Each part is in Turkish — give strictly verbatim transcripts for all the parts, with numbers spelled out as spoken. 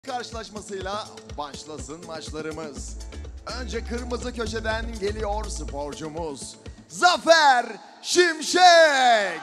Karşılaşmasıyla başlasın maçlarımız. Önce kırmızı köşeden geliyor sporcumuz Zafer Şimşek.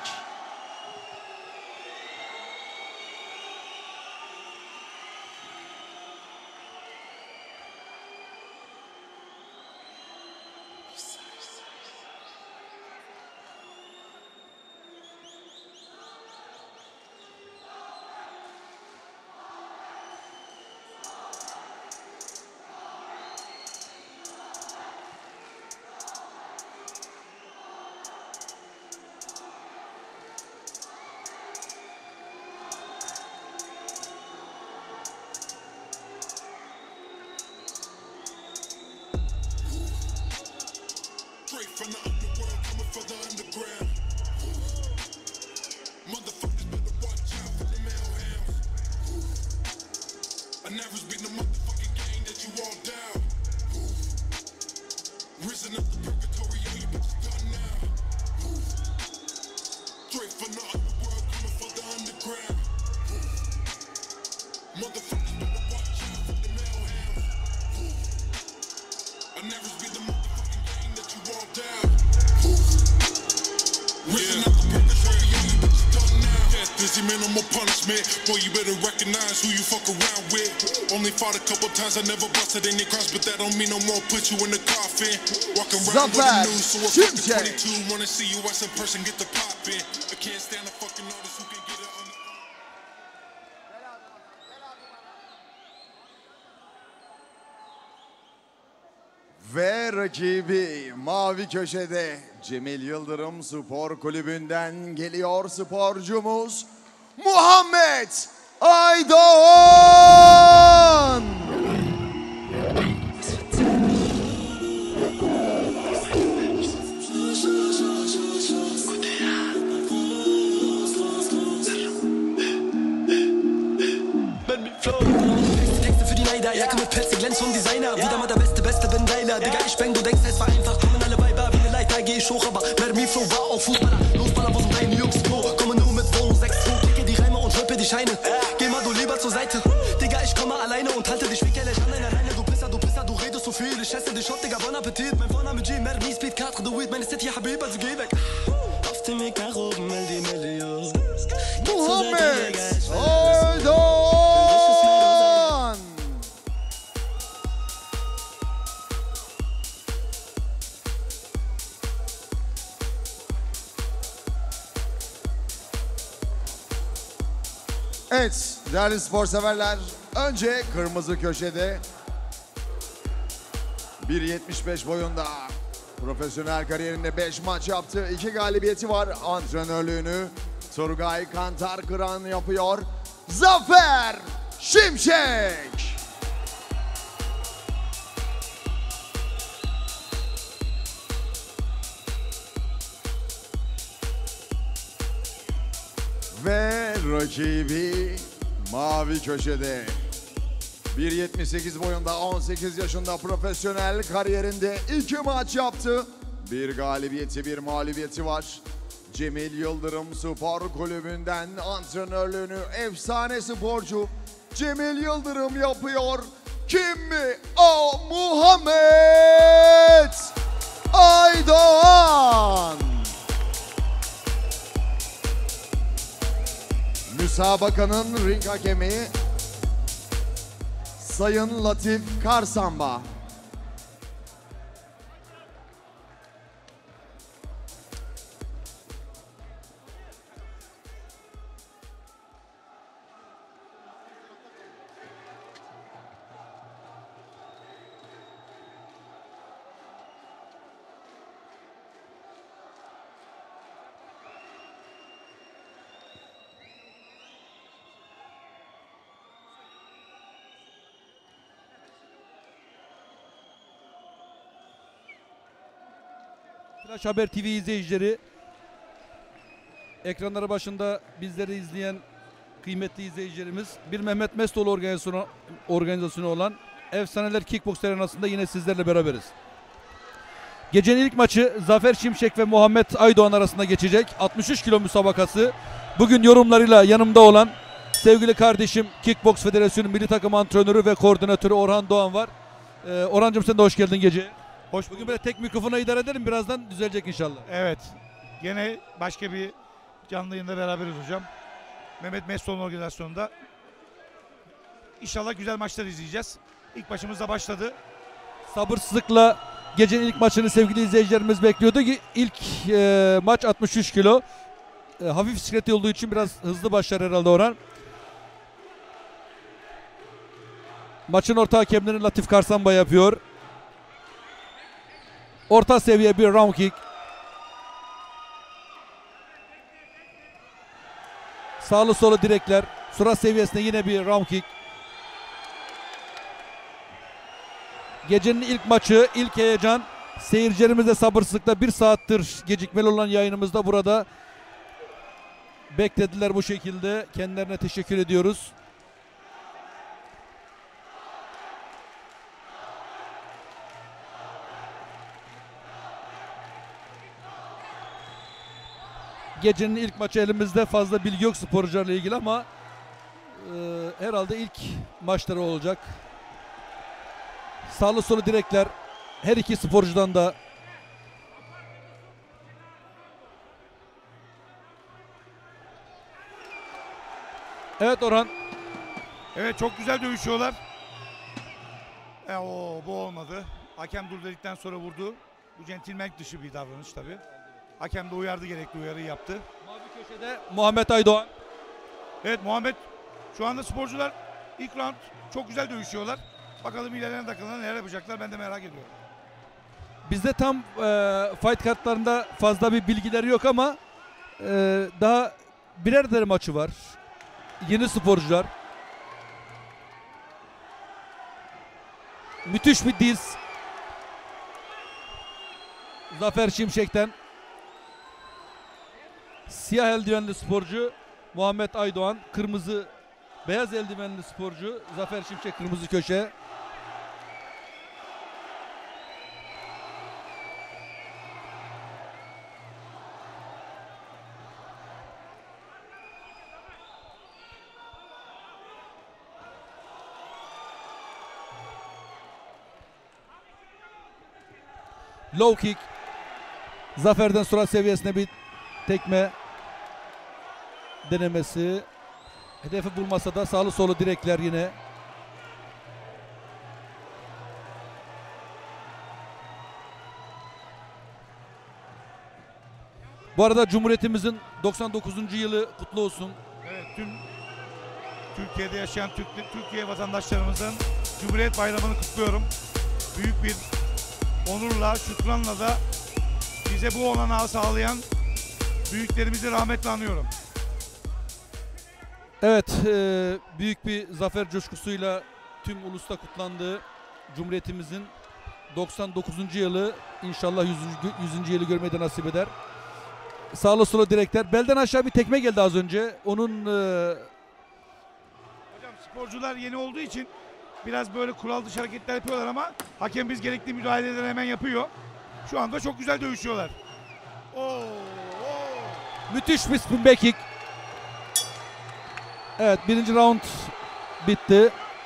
From the underworld, coming for the underground. Motherfuckers better watch out for the mayhem. I never been the motherfucking game that you all down. Risen up the purgatory, all you bitches done now. Straight from the underworld, coming for the underground. Motherfuckers better watch out for the mayhem. I never been the motherfucking game that you all down. Risen up the purgatory, all you bitches done now. Death is your minimal punishment. Boy, you better recognize who you fuck around with. Only fought a couple times, I never busted any cross, but that don't mean no more put you in the coffin. Walking around with the news, so a fucking twenty-two wanna see you as a person, get the pop in. I can't stand a fucking artist who can get it on the... Ve rakibi mavi köşede Cemil Yıldırım Spor Kulübü'nden geliyor sporcumuz Muhammed Aydoğan. Jacke mit Pelze, Glänz und Designer. Wieder mal der Beste, Beste, bin geiler. Digga, ich bang, du denkst, es war einfach. Kommen alle Weiber wie ne Leiter, geh ich hoch, aber Mermi Flow war auf Fußballer. Losballer, wo sind deine Jungs, Bro? Komme nur mit Wohnung, sechs Pro, klicke die Reime und rippe die Scheine. Geh mal du lieber zur Seite. Digga, ich komme alleine und halte dich wie Kelly an deiner Leine. Du Pisser, du Pisser, du redest so viel. Ich esse dich auf, Digga, bon Appetit. Mein Vorname G, Mermi, Speed, Katre, The Weed. Meine City, Habib, also geh weg. Auf dem Weg nach oben, meld die Million. Muhammed Aydoğan. Evet değerli spor severler, önce kırmızı köşede bir yetmiş beş boyunda profesyonel kariyerinde beş maç yaptı. iki galibiyeti var. Antrenörlüğünü Turgay Kantar Kıran yapıyor. Zafer Şimşek. Ve rakibi mavi köşede bir yetmiş sekiz boyunda on sekiz yaşında profesyonel kariyerinde iki maç yaptı. Bir galibiyeti bir mağlubiyeti var. Cemil Yıldırım Spor Kulübü'nden antrenörlüğünü efsane sporcu Cemil Yıldırım yapıyor. Kim mi? O Muhammed Aydoğan. Müsabakanın ring hakemi Sayın Latif Karsamba. Flash Haber T V izleyicileri, ekranları başında bizleri izleyen kıymetli izleyicilerimiz, bir Mehmet Mestoğlu organizasyonu, organizasyonu olan Efsaneler Kickbox Arenası'nda yine sizlerle beraberiz. Gecenin ilk maçı Zafer Şimşek ve Muhammed Aydoğan arasında geçecek. altmış üç kilo müsabakası. Bugün yorumlarıyla yanımda olan sevgili kardeşim Kickbox Federasyonu Milli Takım Antrenörü ve Koordinatörü Orhan Doğan var. Ee, Orhancığım sen de hoş geldin gece. Hoş Bugün böyle tek mikrofona idare edelim, birazdan düzelecek inşallah. Evet. Gene başka bir canlı yayında beraberiz hocam. Mehmet Mestoğlu'nun organizasyonunda. İnşallah güzel maçlar izleyeceğiz. İlk başımızda başladı. Sabırsızlıkla gecenin ilk maçını sevgili izleyicilerimiz bekliyordu ki ilk e, maç altmış üç kilo. E, hafif bisiklet olduğu için biraz hızlı başlar herhalde Orhan. Maçın orta hakemlerini Latif Karsamba yapıyor. Orta seviye bir round kick. Sağlı solu direkler. Surat seviyesinde yine bir round kick. Gecenin ilk maçı, ilk heyecan. Seyircilerimiz de sabırsızlıkla bir saattir gecikmeli olan yayınımızda burada beklediler bu şekilde. Kendilerine teşekkür ediyoruz. Gecenin ilk maçı elimizde, fazla bilgi yok sporcularla ilgili ama e, herhalde ilk maçları olacak. Sağlı solu direkler her iki sporcudan da. Evet Orhan. Evet, çok güzel dövüşüyorlar. E, o bu olmadı. Hakem dur dedikten sonra vurdu. Bu centilmenlik dışı bir davranış tabii. Hakem de uyardı, gerekli uyarıyı yaptı. Mavi köşede Muhammed Aydoğan. Evet Muhammed, şu anda sporcular ilk round çok güzel dövüşüyorlar. Bakalım ilerleyen dakikalarda neler yapacaklar, ben de merak ediyorum. Bizde tam e, fight kartlarında fazla bir bilgileri yok ama e, daha birer tane maçı var. Yeni sporcular. Müthiş bir diz. Zafer Şimşek'ten. Siyah eldivenli sporcu Muhammed Aydoğan. Kırmızı, beyaz eldivenli sporcu Zafer Şimşek, kırmızı köşe. Low kick. Zafer'den surat seviyesine bir tekme denemesi. Hedefi bulmasa da sağlı solu direkler yine. Bu arada Cumhuriyetimizin doksan dokuzuncu yılı kutlu olsun. Evet, tüm Türkiye'de yaşayan Türk, Türkiye vatandaşlarımızın Cumhuriyet Bayramı'nı kutluyorum. Büyük bir onurla, şükranla da bize bu olanağı sağlayan büyüklerimizi rahmetle anıyorum. Evet, e, büyük bir zafer coşkusuyla tüm ulusta kutlandığı Cumhuriyetimizin doksan dokuzuncu yılı, inşallah yüzüncü. yüzüncü yılı görmeyi de nasip eder. Sağlı solu direkler. Belden aşağı bir tekme geldi az önce. Onun e, Hocam sporcular yeni olduğu için biraz böyle kural dışı hareketler yapıyorlar ama hakem biz gerekli müdahaleleri hemen yapıyor. Şu anda çok güzel dövüşüyorlar. Oo, oo. müthiş bir spin back kick. Evet, birinci round bitti.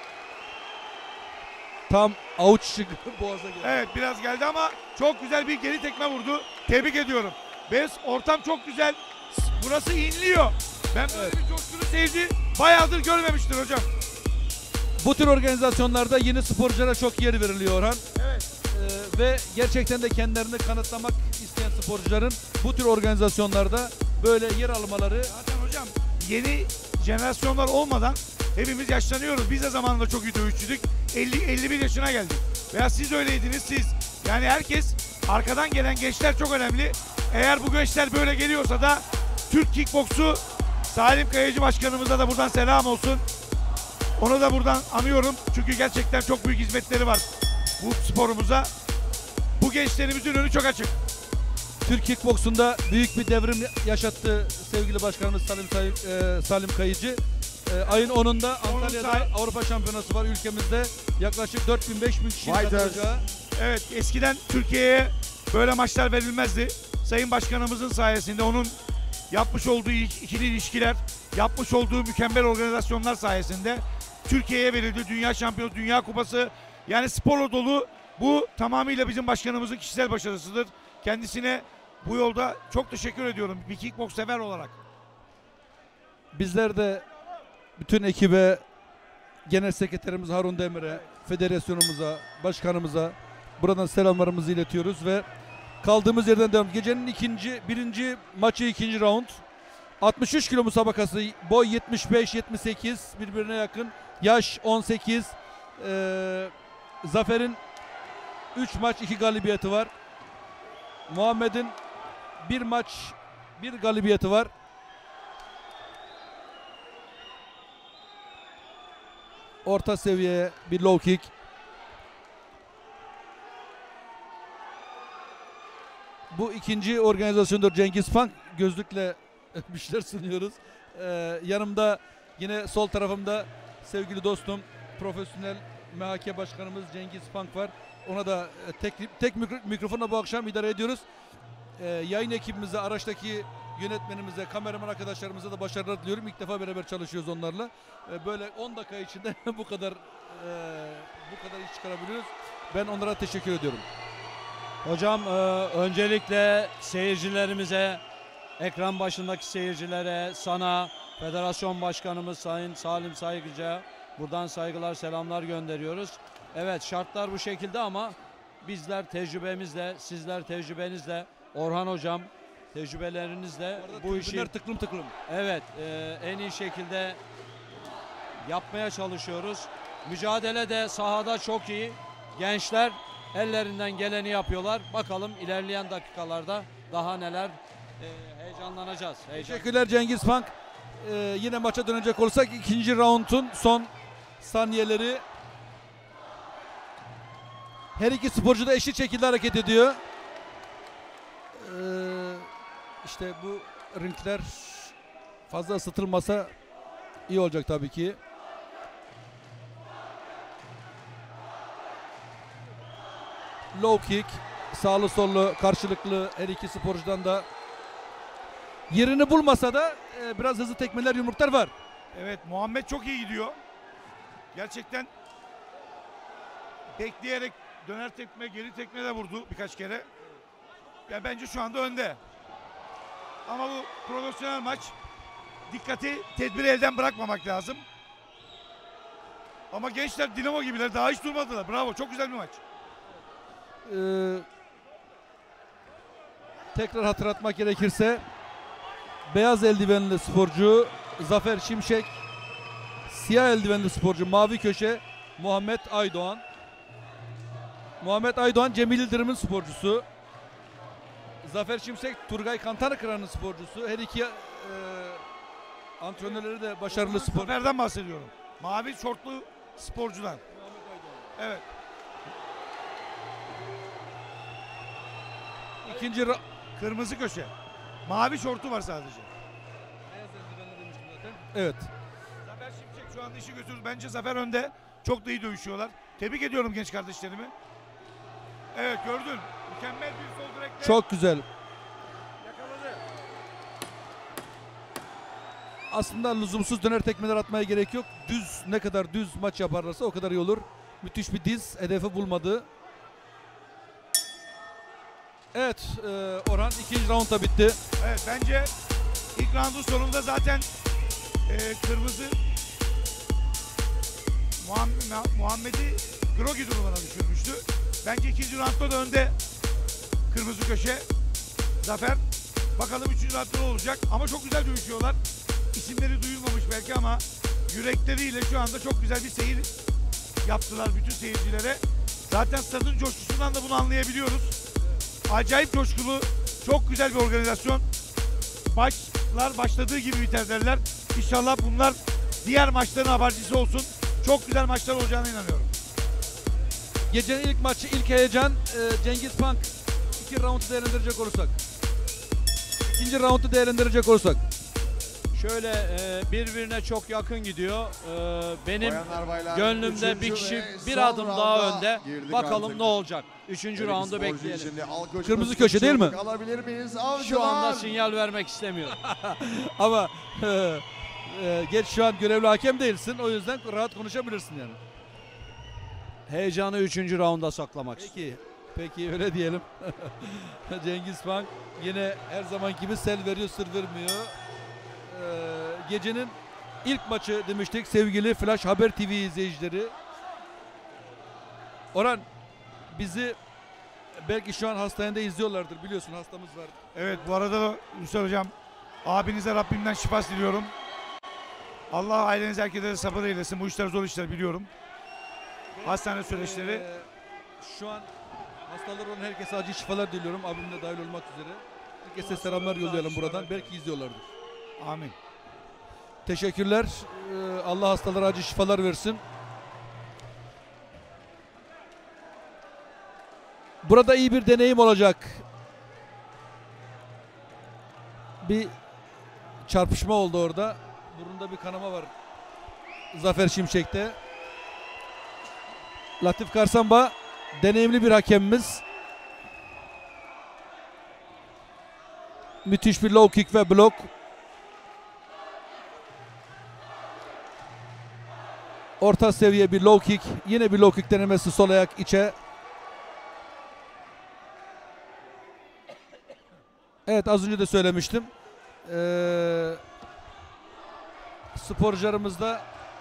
Tam avuç içi boğaza geldi. Evet, biraz geldi ama çok güzel bir geri tekme vurdu. Tebrik ediyorum. Bez, ortam çok güzel. Burası inliyor. Ben böyle Evet. bir coşkunu sevdi. Bayağıdır görmemiştir hocam. Bu tür organizasyonlarda yeni sporculara çok yer veriliyor Orhan. Evet. Ee, ve gerçekten de kendilerini kanıtlamak isteyen sporcuların bu tür organizasyonlarda böyle yer almaları. Zaten hocam yeni jenerasyonlar olmadan hepimiz yaşlanıyoruz. Biz de zamanında çok iyi dövüşçüydük. elli elli bir yaşına geldik. Veya siz öyleydiniz siz. Yani herkes, arkadan gelen gençler çok önemli. Eğer bu gençler böyle geliyorsa da Türk kickboksu Salim Kayacı Başkanımıza da buradan selam olsun. Onu da buradan anıyorum. Çünkü gerçekten çok büyük hizmetleri var bu sporumuza. Bu gençlerimizin önü çok açık. Türk kickboksunda büyük bir devrim yaşattı sevgili başkanımız Salim, Salim, e, Salim Kayıcı. E, ayın onunda Antalya'da say- Avrupa Şampiyonası var ülkemizde. Yaklaşık dört bin beş bin kişinin Fighters. katılacağı. Evet, eskiden Türkiye'ye böyle maçlar verilmezdi. Sayın Başkanımızın sayesinde onun yapmış olduğu ik- ikili ilişkiler yapmış olduğu mükemmel organizasyonlar sayesinde Türkiye'ye verildi. Dünya şampiyonu, dünya kupası. Yani sporla dolu. Bu tamamıyla bizim başkanımızın kişisel başarısıdır. Kendisine bu yolda çok teşekkür ediyorum bir kickboks sever olarak. Bizler de bütün ekibe, genel sekreterimiz Harun Demir'e, federasyonumuza, başkanımıza buradan selamlarımızı iletiyoruz ve kaldığımız yerden devam. Gecenin ikinci, birinci maçı ikinci round. altmış üç kilo musabakası, boy yetmiş beş yetmiş sekiz, birbirine yakın. Yaş on sekiz. Ee, Zafer'in üç maç iki galibiyeti var. Muhammed'in bir maç bir galibiyeti var. Orta seviye bir low kick. Bu ikinci organizasyondur. Cengiz Funk gözlükle bir şeyler sunuyoruz. Ee, yanımda yine sol tarafımda sevgili dostum profesyonel M H K başkanımız Cengiz Funk var. Ona da tek, tek mikro, mikrofonla bu akşam idare ediyoruz. Ee, yayın ekibimize, araçtaki yönetmenimize, kameraman arkadaşlarımıza da başarılar diliyorum. İlk defa beraber çalışıyoruz onlarla. Ee, böyle on dakika içinde bu kadar e, bu kadar iş çıkarabiliyoruz. Ben onlara teşekkür ediyorum. Hocam e, öncelikle seyircilerimize, ekran başındaki seyircilere, sana, federasyon başkanımız Sayın Salim Saygıcı'ya buradan saygılar, selamlar gönderiyoruz. Evet, şartlar bu şekilde ama bizler tecrübemizle, sizler tecrübenizle, Orhan hocam tecrübelerinizle bu işi tıklım tıklım. evet e, en iyi şekilde yapmaya çalışıyoruz. Mücadele de sahada çok iyi. Gençler ellerinden geleni yapıyorlar. Bakalım ilerleyen dakikalarda daha neler e, heyecanlanacağız. Heyecan. Teşekkürler Cengiz Funk. Ee, yine maça dönecek olursak ikinci roundun son saniyeleri. Her iki sporcu da eşit şekilde hareket ediyor. Ee, işte bu ringler fazla ısıtılmasa iyi olacak tabii ki. Low kick, sağlı sollu karşılıklı her iki sporcudan da yerini bulmasa da e, biraz hızlı tekmeler, yumruklar var. Evet, Muhammed çok iyi gidiyor. Gerçekten bekleyerek döner tekme, geri tekme de vurdu birkaç kere. Ya bence şu anda önde. Ama bu profesyonel maç, dikkati, tedbiri elden bırakmamak lazım. Ama gençler dinamo gibiler, daha hiç durmadılar. Bravo, çok güzel bir maç. Ee, tekrar hatırlatmak gerekirse beyaz eldivenli sporcu Zafer Şimşek, siyah eldivenli sporcu mavi köşe Muhammed Aydoğan. Muhammed Aydoğan Cemil Yıldırım'ın sporcusu. Zafer Şimşek Turgay Kantarkıran'ın sporcusu. Her iki e, antrenörleri de başarılı spor. Zafer'den bahsediyorum. Mavi şortlu sporcudan. Evet. İkinci ra- Kırmızı köşe. Mavi şortu var sadece. Evet. Zafer Şimşek şu anda işi götürür. Bence Zafer önde. Çok da iyi dövüşüyorlar. Tebrik ediyorum genç kardeşlerimi. Evet, gördün. Mükemmel bir sol direkle. Çok güzel. Yakaladı. Aslında lüzumsuz döner tekmeler atmaya gerek yok. Düz, ne kadar düz maç yaparlarsa o kadar iyi olur. Müthiş bir diz, hedefi bulmadı. Evet, e, Orhan ikinci round da bitti. Evet, bence ilk roundun sonunda zaten e, kırmızı Muhammed, Muhammed'i Grogi durumuna düşürmüştü. Bence ikinci roundda da önde kırmızı köşe Zafer. Bakalım üçüncü roundda ne olacak. Ama çok güzel dövüşüyorlar. İsimleri duyulmamış belki ama yürekleriyle şu anda çok güzel bir seyir yaptılar bütün seyircilere. Zaten stadın coşkusundan da bunu anlayabiliyoruz. Acayip coşkulu, çok güzel bir organizasyon. Maçlar başladığı gibi biter derler. İnşallah bunlar diğer maçların habercisi olsun. Çok güzel maçlar olacağına inanıyorum. Gecenin ilk maçı, ilk heyecan. e, Cengiz Funk iki roundu değerlendirecek olursak. İkinci roundu değerlendirecek olursak. Şöyle e, birbirine çok yakın gidiyor. E, benim Bayanlar, baylar, gönlümde bir üçüncü kişi ve bir son adım daha rounda önde. girdik Bakalım artık. ne olacak. Üçüncü Her iki roundu sporcu bekleyelim. için de alkış Kırmızı kutlu köşe değil mi? çığlık Alabilir miyiz? Avcılar. Şu anda sinyal vermek istemiyorum. Ama e, Ee, geç şu an görevli hakem değilsin. O yüzden rahat konuşabilirsin yani. Heyecanı üçüncü raunda saklamak. Peki. Peki öyle diyelim. Cengiz Bank yine her zaman gibi sel veriyor, sır vermiyor. Ee, gecenin ilk maçı demiştik sevgili Flash Haber T V izleyicileri. Orhan, bizi belki şu an hastanede izliyorlardır, biliyorsun hastamız var. Evet, bu arada da Hüseyin Hocam, abinize Rabbimden şifa diliyorum. Allah aileniz herkese de sabır eylesin. Bu işler zor işler biliyorum. Hastane süreçleri. Ee, şu an hastalar olan herkese acil şifalar diliyorum. Abim de dahil olmak üzere. Herkese selamlar yollayalım buradan. Belki izliyorlardır. Amin. Teşekkürler. Ee, Allah hastalara acil şifalar versin. Burada iyi bir deneyim olacak. Bir çarpışma oldu orada. Burunda bir kanama var. Zafer Şimşek'te. Latif Karsamba deneyimli bir hakemimiz. Müthiş bir low kick ve blok. Orta seviye bir low kick. Yine bir low kick denemesi sol ayak içe. Evet, az önce de söylemiştim. Ee, sporcularımızda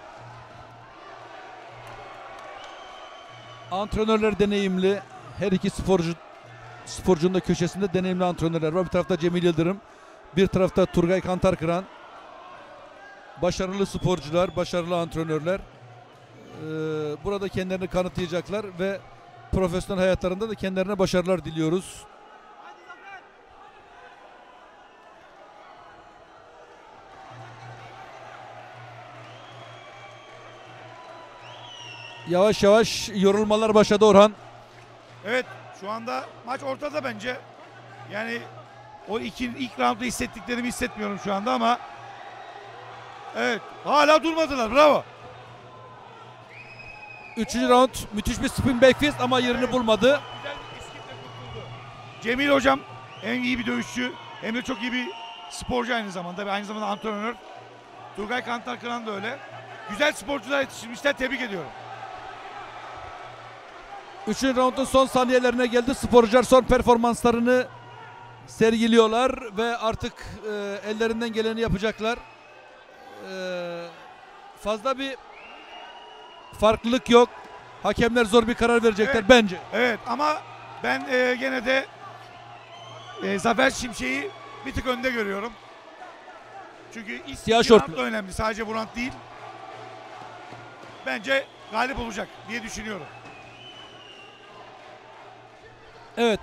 antrenörler deneyimli. Her iki sporcu sporcunun da köşesinde deneyimli antrenörler var. Bir tarafta Cemil Yıldırım, bir tarafta Turgay Kantarkıran. Başarılı sporcular, başarılı antrenörler. Ee, burada kendilerini kanıtlayacaklar ve profesyonel hayatlarında da kendilerine başarılar diliyoruz. Yavaş yavaş yorulmalar başladı Orhan. Evet, şu anda maç ortada bence. Yani o iki, ilk roundda hissettiklerimi hissetmiyorum şu anda ama evet, hala durmadılar. Bravo. Üçüncü round müthiş bir spin backfist ama yerini Evet. bulmadı. Güzel bir iskifle kurtuldu. Cemil hocam hem iyi bir dövüşçü hem de çok iyi bir sporcu aynı zamanda ve aynı zamanda antrenör. Turgay Kantarkıran da öyle. Güzel sporcular yetiştirmişler, tebrik ediyorum. Üçüncü roundun son saniyelerine geldi. Sporcular son performanslarını sergiliyorlar ve artık e, ellerinden geleni yapacaklar. E, fazla bir farklılık yok. Hakemler zor bir karar verecekler Evet. bence. Evet ama ben e, gene de e, Zafer Şimşek'i bir tık önde görüyorum. Çünkü ilk Siyah iki şortlu. round da önemli. Sadece bu round değil. Bence galip olacak diye düşünüyorum. Evet.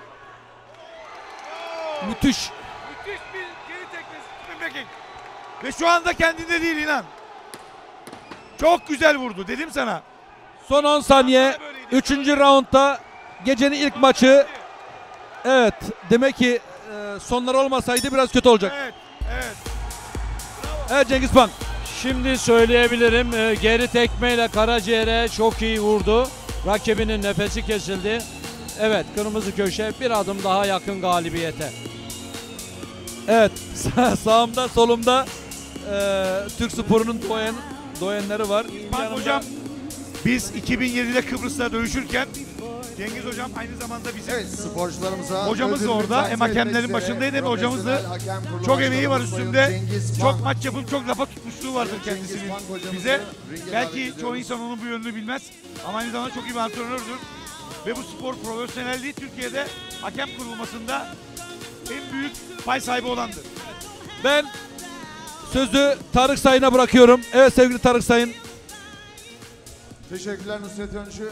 Müthiş. Müthiş bir geri tekmesi. spin backing. Ve şu anda kendinde değil inan. Çok güzel vurdu dedim sana. Son on saniye. Üçüncü roundda gecenin ilk maçı. Evet. Demek ki e, sonlar olmasaydı biraz kötü olacak. Evet, evet. Evet Cengiz Pan. Şimdi söyleyebilirim, e, geri tekmeyle karaciğere çok iyi vurdu. Rakibinin nefesi kesildi. Evet, kırmızı köşe bir adım daha yakın galibiyete. Evet. Sağ- sağımda solumda e, Türk sporunun doğayan, doğayanları var. Bak Yanımda- hocam, biz iki bin yedide Kıbrıs'ta dövüşürken Cengiz hocam aynı zamanda bizim Evet, sporcularımıza hocamız da ödülünü orada. takdim Hem hakemlerin etmek üzere başındaydı hem hocamız da Profesyonel Hakem Kurulu çok emeği var Başkanımız üstünde. Sayın Cengiz Çok Pan. maç yapıp çok lafa tutmuşluğu vardır Cengiz kendisinin Pan hocamızı bize. ringe davet Belki ediyoruz. çoğu insan onun bu yönünü bilmez ama aynı zamanda çok iyi bir antrenördür. Ve bu spor profesyonelliği Türkiye'de hakem kurulmasında en büyük pay sahibi olandır. Ben sözü Tarık Sayın'a bırakıyorum. Evet sevgili Tarık Sayın. Teşekkürler Nusret Öncü.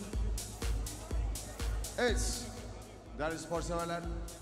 Evet, değerli spor severler.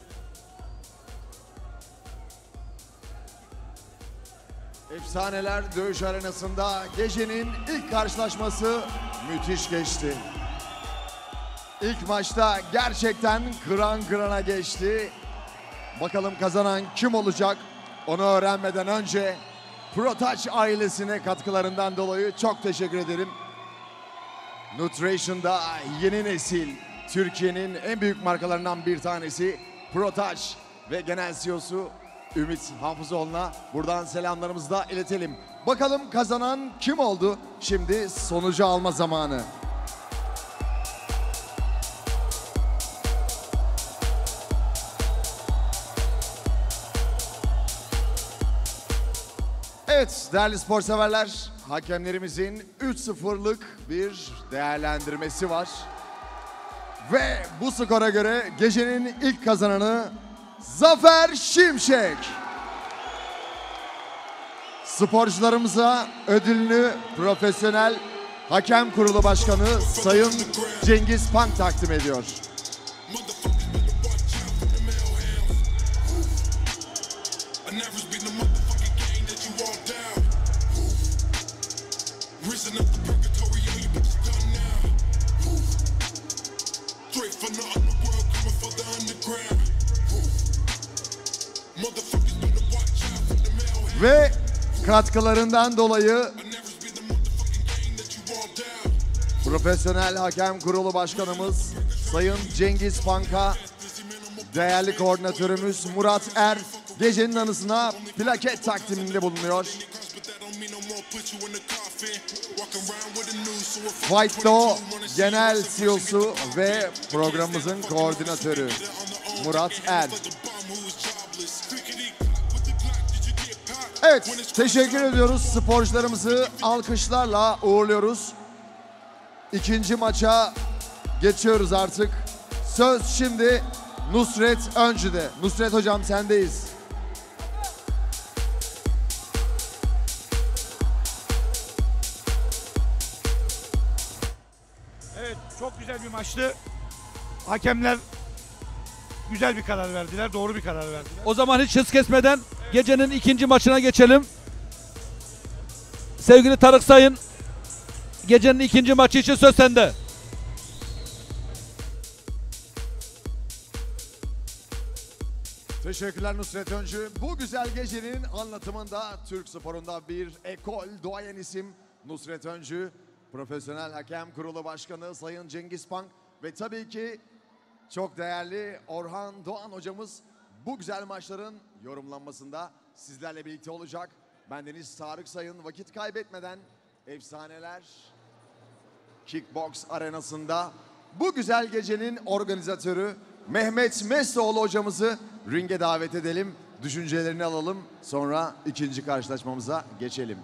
Efsaneler dövüş arenasında gecenin ilk karşılaşması müthiş geçti. İlk maçta gerçekten kıran kırana geçti. Bakalım kazanan kim olacak? Onu öğrenmeden önce ProTouch ailesine katkılarından dolayı çok teşekkür ederim. Nutrition'da yeni nesil Türkiye'nin en büyük markalarından bir tanesi ProTouch ve genel C E O'su Ümit Hafızoğlu'na buradan selamlarımızı da iletelim. Bakalım kazanan kim oldu? Şimdi sonucu alma zamanı. Evet değerli spor severler, hakemlerimizin üç sıfırlık bir değerlendirmesi var. Ve bu skora göre gecenin ilk kazananı Zafer Şimşek. Sporcularımıza ödülünü Profesyonel Hakem Kurulu Başkanı Sayın Cengiz Pank takdim ediyor. Ve katkılarından dolayı Profesyonel Hakem Kurulu Başkanımız Sayın Cengiz Pank'a değerli koordinatörümüz Murat Er gecenin anısına plaket takdiminde bulunuyor. White Law Genel C E O'su ve programımızın koordinatörü Murat Er. Evet, teşekkür ediyoruz. Sporcularımızı alkışlarla uğurluyoruz. İkinci maça geçiyoruz artık. Söz şimdi Nusret Öncü'de. Nusret hocam sendeyiz. Evet, çok güzel bir maçtı. Hakemler güzel bir karar verdiler, doğru bir karar verdiler. O zaman hiç hız kesmeden gecenin ikinci maçına geçelim. Sevgili Tarık Sayın, gecenin ikinci maçı için söz sende. Teşekkürler Nusret Öncü. Bu güzel gecenin anlatımında Türk sporunda bir ekol duayen isim Nusret Öncü, Profesyonel Hakem Kurulu Başkanı Sayın Cengiz Pank ve tabii ki çok değerli Orhan Doğan hocamız bu güzel maçların yorumlanmasında sizlerle birlikte olacak. Bendeniz Tarık Sayın, vakit kaybetmeden Efsaneler Kickbox arenasında bu güzel gecenin organizatörü Mehmet Mesloğlu hocamızı ringe davet edelim. Düşüncelerini alalım. Sonra ikinci karşılaşmamıza geçelim.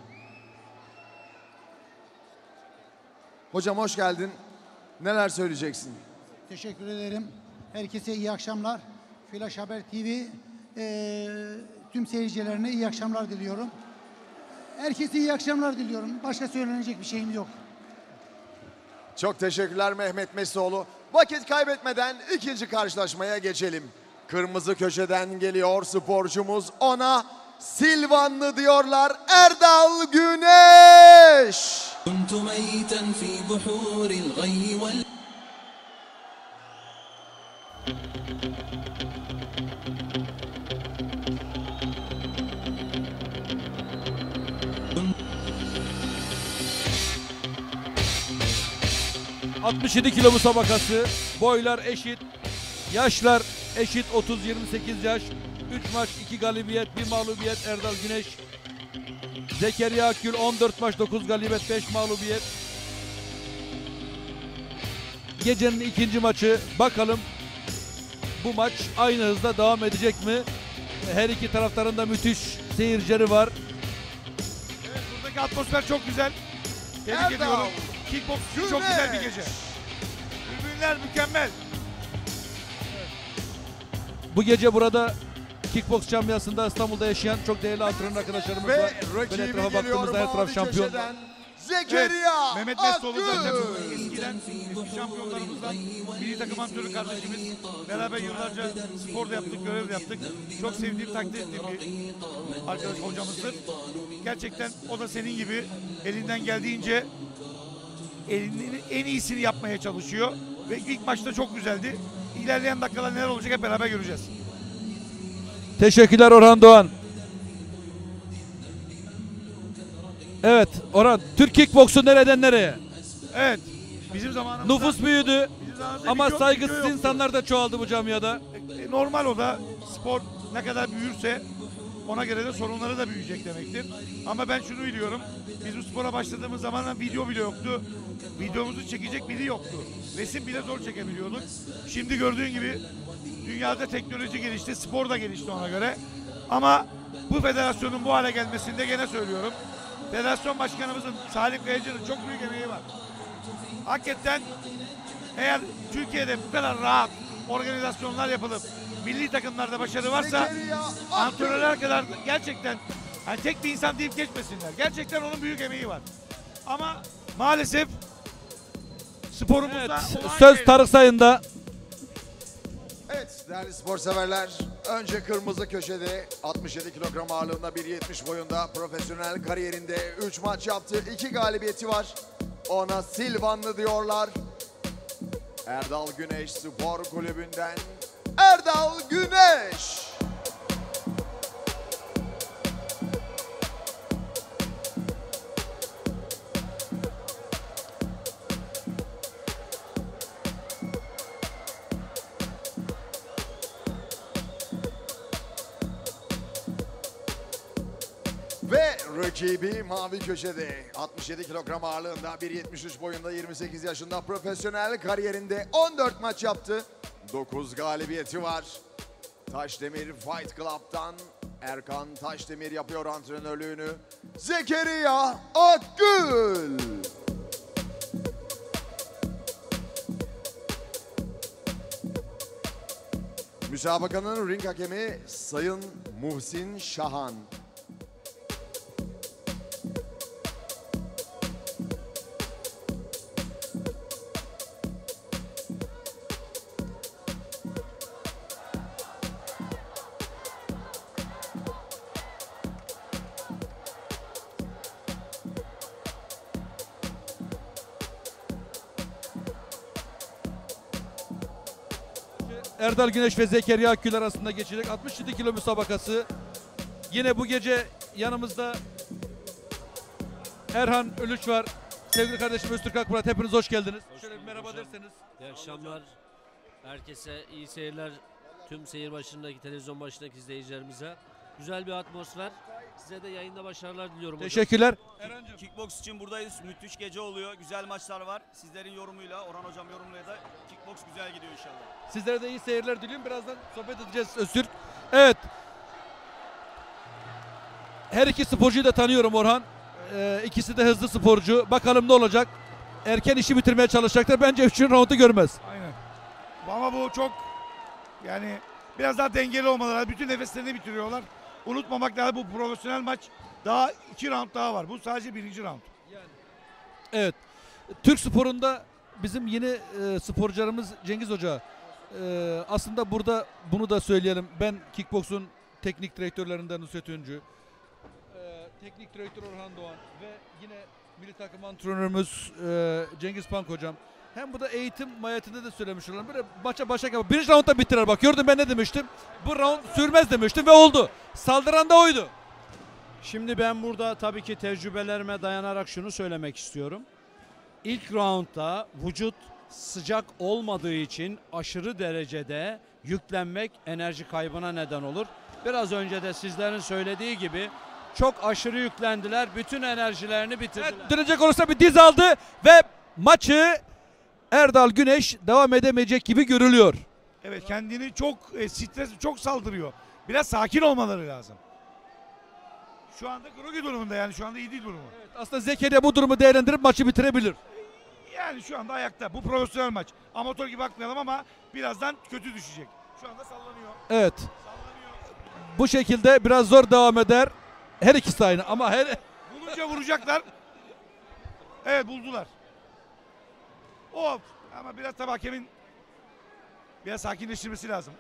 Hocam hoş geldin. Neler söyleyeceksin? Teşekkür ederim. Herkese iyi akşamlar. Flash Haber T V e, tüm seyircilerine iyi akşamlar diliyorum. Herkese iyi akşamlar diliyorum. Başka söylenecek bir şeyim yok. Çok teşekkürler Mehmet Mesloğlu. Vakit kaybetmeden ikinci karşılaşmaya geçelim. Kırmızı köşeden geliyor sporcumuz. Ona Silvanlı diyorlar. Erdal Güneş. كنت ميتا في بحور الغي وال altmış yedi kilo müsabakası. Boylar eşit. Yaşlar eşit. otuz yirmi sekiz yaş. üç maç, iki galibiyet, bir mağlubiyet Erdal Güneş. Zekeriya Akgül on dört maç, dokuz galibiyet, beş mağlubiyet. Gecenin ikinci maçı. Bakalım bu maç aynı hızda devam edecek mi? Her iki taraftarın da müthiş seyircileri var. Evet, buradaki atmosfer çok güzel. Tebrik Erdal ediyorum. Kickbox için çok güzel bir gece. Tribünler mükemmel. Bu gece burada Kickbox camiasında İstanbul'da yaşayan çok değerli antrenör arkadaşlarımız Ve var. Böyle rakibi etrafa geliyor baktığımızda her taraf mavi şampiyon. köşeden. Zekeriya Evet, Mehmet Mesloğlu zaten Akgül. eskiden eski şampiyonlarımızdan, milli takım antrenörü kardeşimiz. Beraber yıllarca spor da yaptık, görev de yaptık. Çok sevdiğim, takdir ettiğim bir arkadaş hocamızdır. Gerçekten o da senin gibi elinden geldiğince elinin en iyisini yapmaya çalışıyor. Ve ilk maçta çok güzeldi. İlerleyen dakikalar neler olacak hep beraber göreceğiz. Teşekkürler Orhan Doğan. Evet Orhan, Türk Kickbox'u nereden nereye? Evet, bizim zamanımızda... Nüfus büyüdü bizim zamanımızda ama video- saygısız video yoktu. insanlar da çoğaldı bu camiada. E, normal o da spor ne kadar büyürse ona göre de sorunları da büyüyecek demektir. Ama ben şunu biliyorum. Biz bu spora başladığımız zaman video bile yoktu. Videomuzu çekecek biri yoktu. Resim bile zor çekebiliyorduk. Şimdi gördüğün gibi dünyada teknoloji gelişti, spor da gelişti ona göre. Ama bu federasyonun bu hale gelmesinde gene söylüyorum. Federasyon başkanımızın Salim Kayacı'nın çok büyük emeği var. Hakikaten eğer Türkiye'de bu kadar rahat organizasyonlar yapılıp milli takımlarda başarı varsa Zekeriya antrenörler kadar gerçekten yani tek bir insan deyip geçmesinler. Gerçekten onun büyük emeği var. Ama maalesef sporumuzda Evet, olağan söz şeyler- Tarık Sayın'da. Evet değerli spor severler, önce kırmızı köşede altmış yedi kilogram ağırlığında bir yetmiş boyunda profesyonel kariyerinde üç maç yaptı. iki galibiyeti var. Ona Silvanlı diyorlar. Erdal Güneş Spor Kulübü'nden Erdal Güneş. Ve rakibi mavi köşede altmış yedi kilogram ağırlığında bir yetmiş üç boyunda yirmi sekiz yaşında profesyonel kariyerinde on dört maç yaptı. dokuz galibiyeti var. Taşdemir Fight Club'tan Erkan Taşdemir yapıyor antrenörlüğünü. Zekeriya Akgül. Müsabakanın ring hakemi Sayın Muhsin Şahan. Erdal Güneş ve Zekeriya Akgül arasında geçecek altmış yedi kilo müsabakası. Yine bu gece yanımızda Erhan Ölüç var. Sevgili kardeşim Öztürk Akmurat, hepiniz hoş geldiniz. Şöyle bir merhaba derseniz. İyi akşamlar. Herkese iyi seyirler. Tüm seyir başındaki, televizyon başındaki izleyicilerimize. Güzel bir atmosfer. Size de yayında başarılar diliyorum hocam. Teşekkürler. Kickbox için buradayız. Müthiş gece oluyor. Güzel maçlar var. Sizlerin yorumuyla, Orhan Hocam yorumuyla da kickbox güzel gidiyor inşallah. Sizlere de iyi seyirler diliyorum. Birazdan sohbet edeceğiz Öztürk. Evet. Her iki sporcuyu da tanıyorum Orhan. Ee, ikisi de hızlı sporcu. Bakalım ne olacak. Erken işi bitirmeye çalışacaklar. Bence üçüncü roundu görmez. Aynen. Ama bu çok yani biraz daha dengeli olmaları. Bütün nefeslerini bitiriyorlar. Unutmamak lazım, bu profesyonel maç daha iki round daha var. Bu sadece birinci round. Evet. Türk sporunda bizim yeni e, sporcularımız Cengiz Hoca. E, aslında burada bunu da söyleyelim. Ben kickboksun teknik direktörlerinden Nusret Öncü. E, teknik direktör Orhan Doğan ve yine milli takım antrenörümüz e, Cengiz Pank hocam. Hem bu da eğitim mayatında da söylemiş olalım. Böyle maça başa kadar. Birinci roundda bitirir bak. Gördün ben ne demiştim. Bu round sürmez demiştim ve oldu. Saldıran da oydu. Şimdi ben burada tabii ki tecrübelerime dayanarak şunu söylemek istiyorum. İlk roundda vücut sıcak olmadığı için aşırı derecede yüklenmek enerji kaybına neden olur. Biraz önce de sizlerin söylediği gibi çok aşırı yüklendiler. Bütün enerjilerini bitirdiler. Evet, dönecek olursa bir diz aldı ve maçı Erdal Güneş devam edemeyecek gibi görülüyor. Evet, kendini çok e, stres çok saldırıyor. Biraz sakin olmaları lazım. Şu anda kroki durumunda, yani şu anda iyi değil durumu. Evet, aslında Zekeriya bu durumu değerlendirip maçı bitirebilir. Yani şu anda ayakta. Bu profesyonel maç. Amatör gibi bakmayalım ama birazdan kötü düşecek. Şu anda sallanıyor. Evet. Sallanıyor. Bu şekilde biraz zor devam eder. Her ikisi aynı ama her... Bulunca vuracaklar. Evet, buldular. Of. Ama biraz tabii hakemin biraz sakinleştirmesi lazım.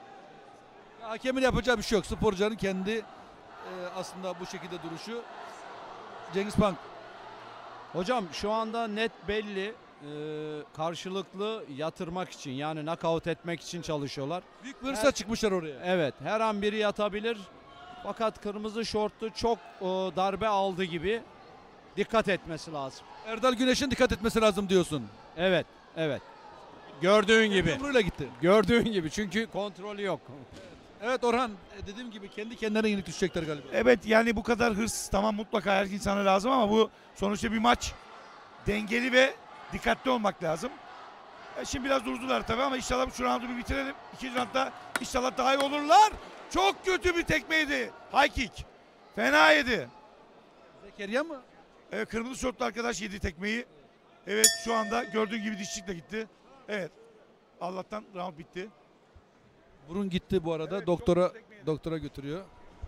Hakemin yapacağı bir şey yok. Sporcuların kendi e, aslında bu şekilde duruşu. Cengiz Pank. Hocam şu anda net belli, e, karşılıklı yatırmak için, yani knockout etmek için çalışıyorlar. Büyük bir hırsla çıkmışlar oraya. Evet, her an biri yatabilir. Fakat kırmızı şortlu çok e, darbe aldı gibi, dikkat etmesi lazım. Erdal Güneş'in dikkat etmesi lazım diyorsun. Evet, evet. Gördüğün gibi. Yumruğuyla gitti. Gördüğün gibi, çünkü kontrolü yok. Evet Orhan, e, dediğim gibi kendi kendilerine yenik düşecekler galiba. Evet yani bu kadar hırs tamam mutlaka her insana lazım ama bu sonuçta bir maç. Dengeli ve dikkatli olmak lazım. E şimdi biraz durdular tabii ama inşallah şu roundu bir bitirelim. İkinci roundda inşallah daha iyi olurlar. Çok kötü bir tekmeydi. High kick. Fena yedi. Zekeriya mı? Evet, kırmızı şortlu arkadaş yedi tekmeyi. Evet şu anda gördüğün gibi dişçikle gitti. Evet. Allah'tan round bitti. Burun gitti bu arada. Evet, doktora doktora götürüyor.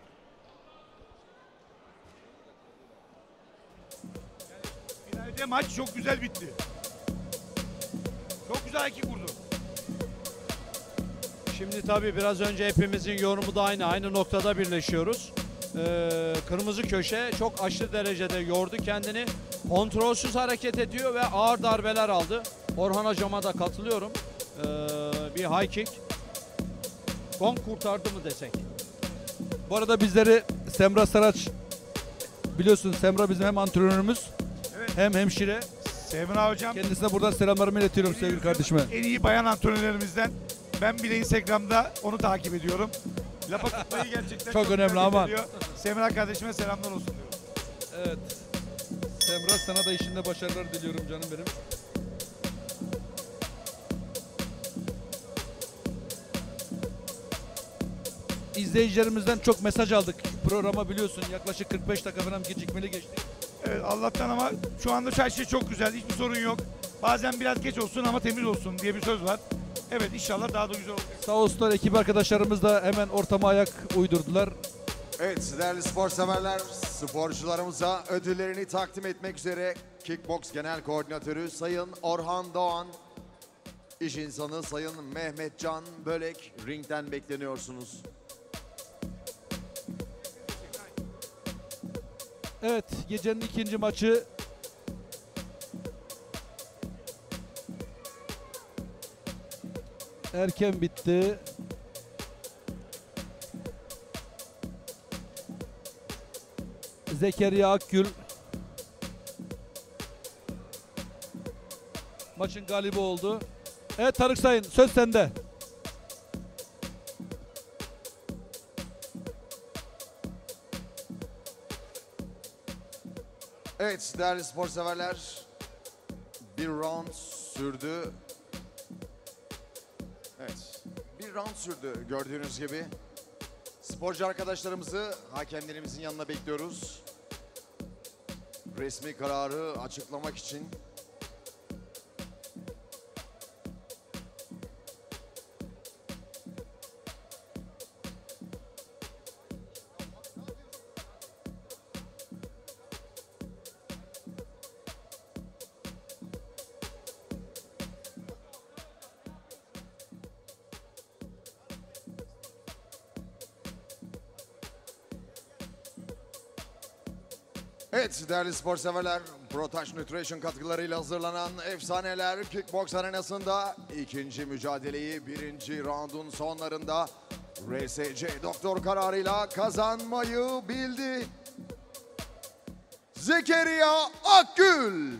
Finalde maç çok güzel bitti. Çok güzel iki vurdu. Şimdi tabii biraz önce hepimizin yorumu da aynı. Aynı noktada birleşiyoruz. Ee, kırmızı köşe çok aşırı derecede yordu kendini. Kontrolsüz hareket ediyor ve ağır darbeler aldı. Orhan hocama da katılıyorum. Ee, bir high kick. Gong kurtardı mı desek. Bu arada bizleri Semra Saraç, biliyorsun Semra bizim hem antrenörümüz, evet, hem hemşire. Semra hocam. Kendisine buradan selamlarımı iletiyorum sevgili kardeşime. En iyi bayan antrenörlerimizden. Ben bile Instagram'da onu takip ediyorum. Lafa tutmayı gerçekten çok, çok önemli aman. Semra kardeşime selamlar olsun diyorum. Evet. Semra, sana da işinde başarılar diliyorum canım benim. İzleyicilerimizden çok mesaj aldık. Programa biliyorsun yaklaşık kırk beş dakika falan gecikmeli geçti. Evet Allah'tan ama şu anda her şey çok güzel. Hiçbir sorun yok. Bazen biraz geç olsun ama temiz olsun diye bir söz var. Evet inşallah daha da güzel olacak. Sağ olsunlar ekip arkadaşlarımız da hemen ortama ayak uydurdular. Evet değerli spor severler, sporcularımıza ödüllerini takdim etmek üzere Kickbox Genel Koordinatörü Sayın Orhan Doğan, iş insanı Sayın Mehmetcan Bölek ringden bekleniyorsunuz. Evet, gecenin ikinci maçı erken bitti. Zekeriya Akgül maçın galibi oldu. Evet Tarık Sayın, söz sende. Evet değerli spor severler, bir round sürdü. Evet, bir round sürdü gördüğünüz gibi. Sporcu arkadaşlarımızı hakemlerimizin yanına bekliyoruz. Resmi kararı açıklamak için. Evet değerli spor severler, ProTouch Nutrition katkılarıyla hazırlanan Efsaneler Kickbox Arenası'nda ikinci mücadeleyi birinci roundun sonlarında R S C doktor kararıyla kazanmayı bildi. Zekeriya Akgül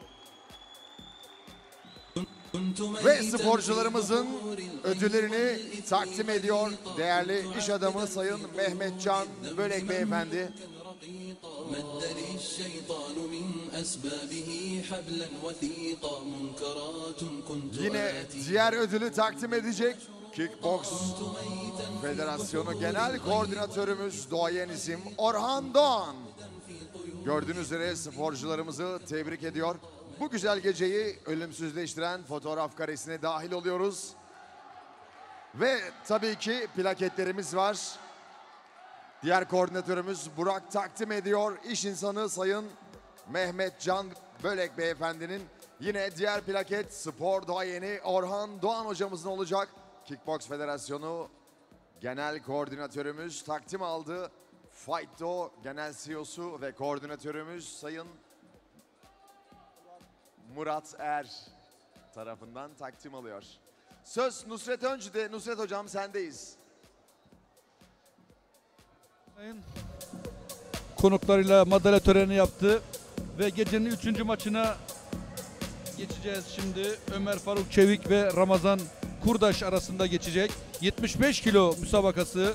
ve sporcularımızın ödüllerini takdim ediyor değerli iş adamı Sayın Mehmetcan Bölek Beyefendi. مد للشيطان من أسبابه حبلا وثيقا منكرات كنت Yine diğer ödülü takdim edecek Kickbox Federasyonu Genel Koordinatörümüz Doğayan isim Orhan Doğan. Gördüğünüz üzere sporcularımızı tebrik ediyor. Bu güzel geceyi ölümsüzleştiren fotoğraf karesine dahil oluyoruz. Ve tabii ki plaketlerimiz var. Diğer koordinatörümüz Burak takdim ediyor. İş insanı Sayın Mehmetcan Bölek Beyefendinin. Yine diğer plaket spor duayeni Orhan Doğan hocamızın olacak. Kickbox Federasyonu Genel Koordinatörümüz takdim aldı. Fightdo Genel C E O'su ve koordinatörümüz Sayın Murat Er tarafından takdim alıyor. Söz Nusret Öncü'de. Nusret hocam sendeyiz. Konuklarıyla madalya töreni yaptı ve gecenin üçüncü maçına geçeceğiz şimdi. Ömer Faruk Çevik ve Ramazan Kurdaş arasında geçecek. yetmiş beş kilo müsabakası.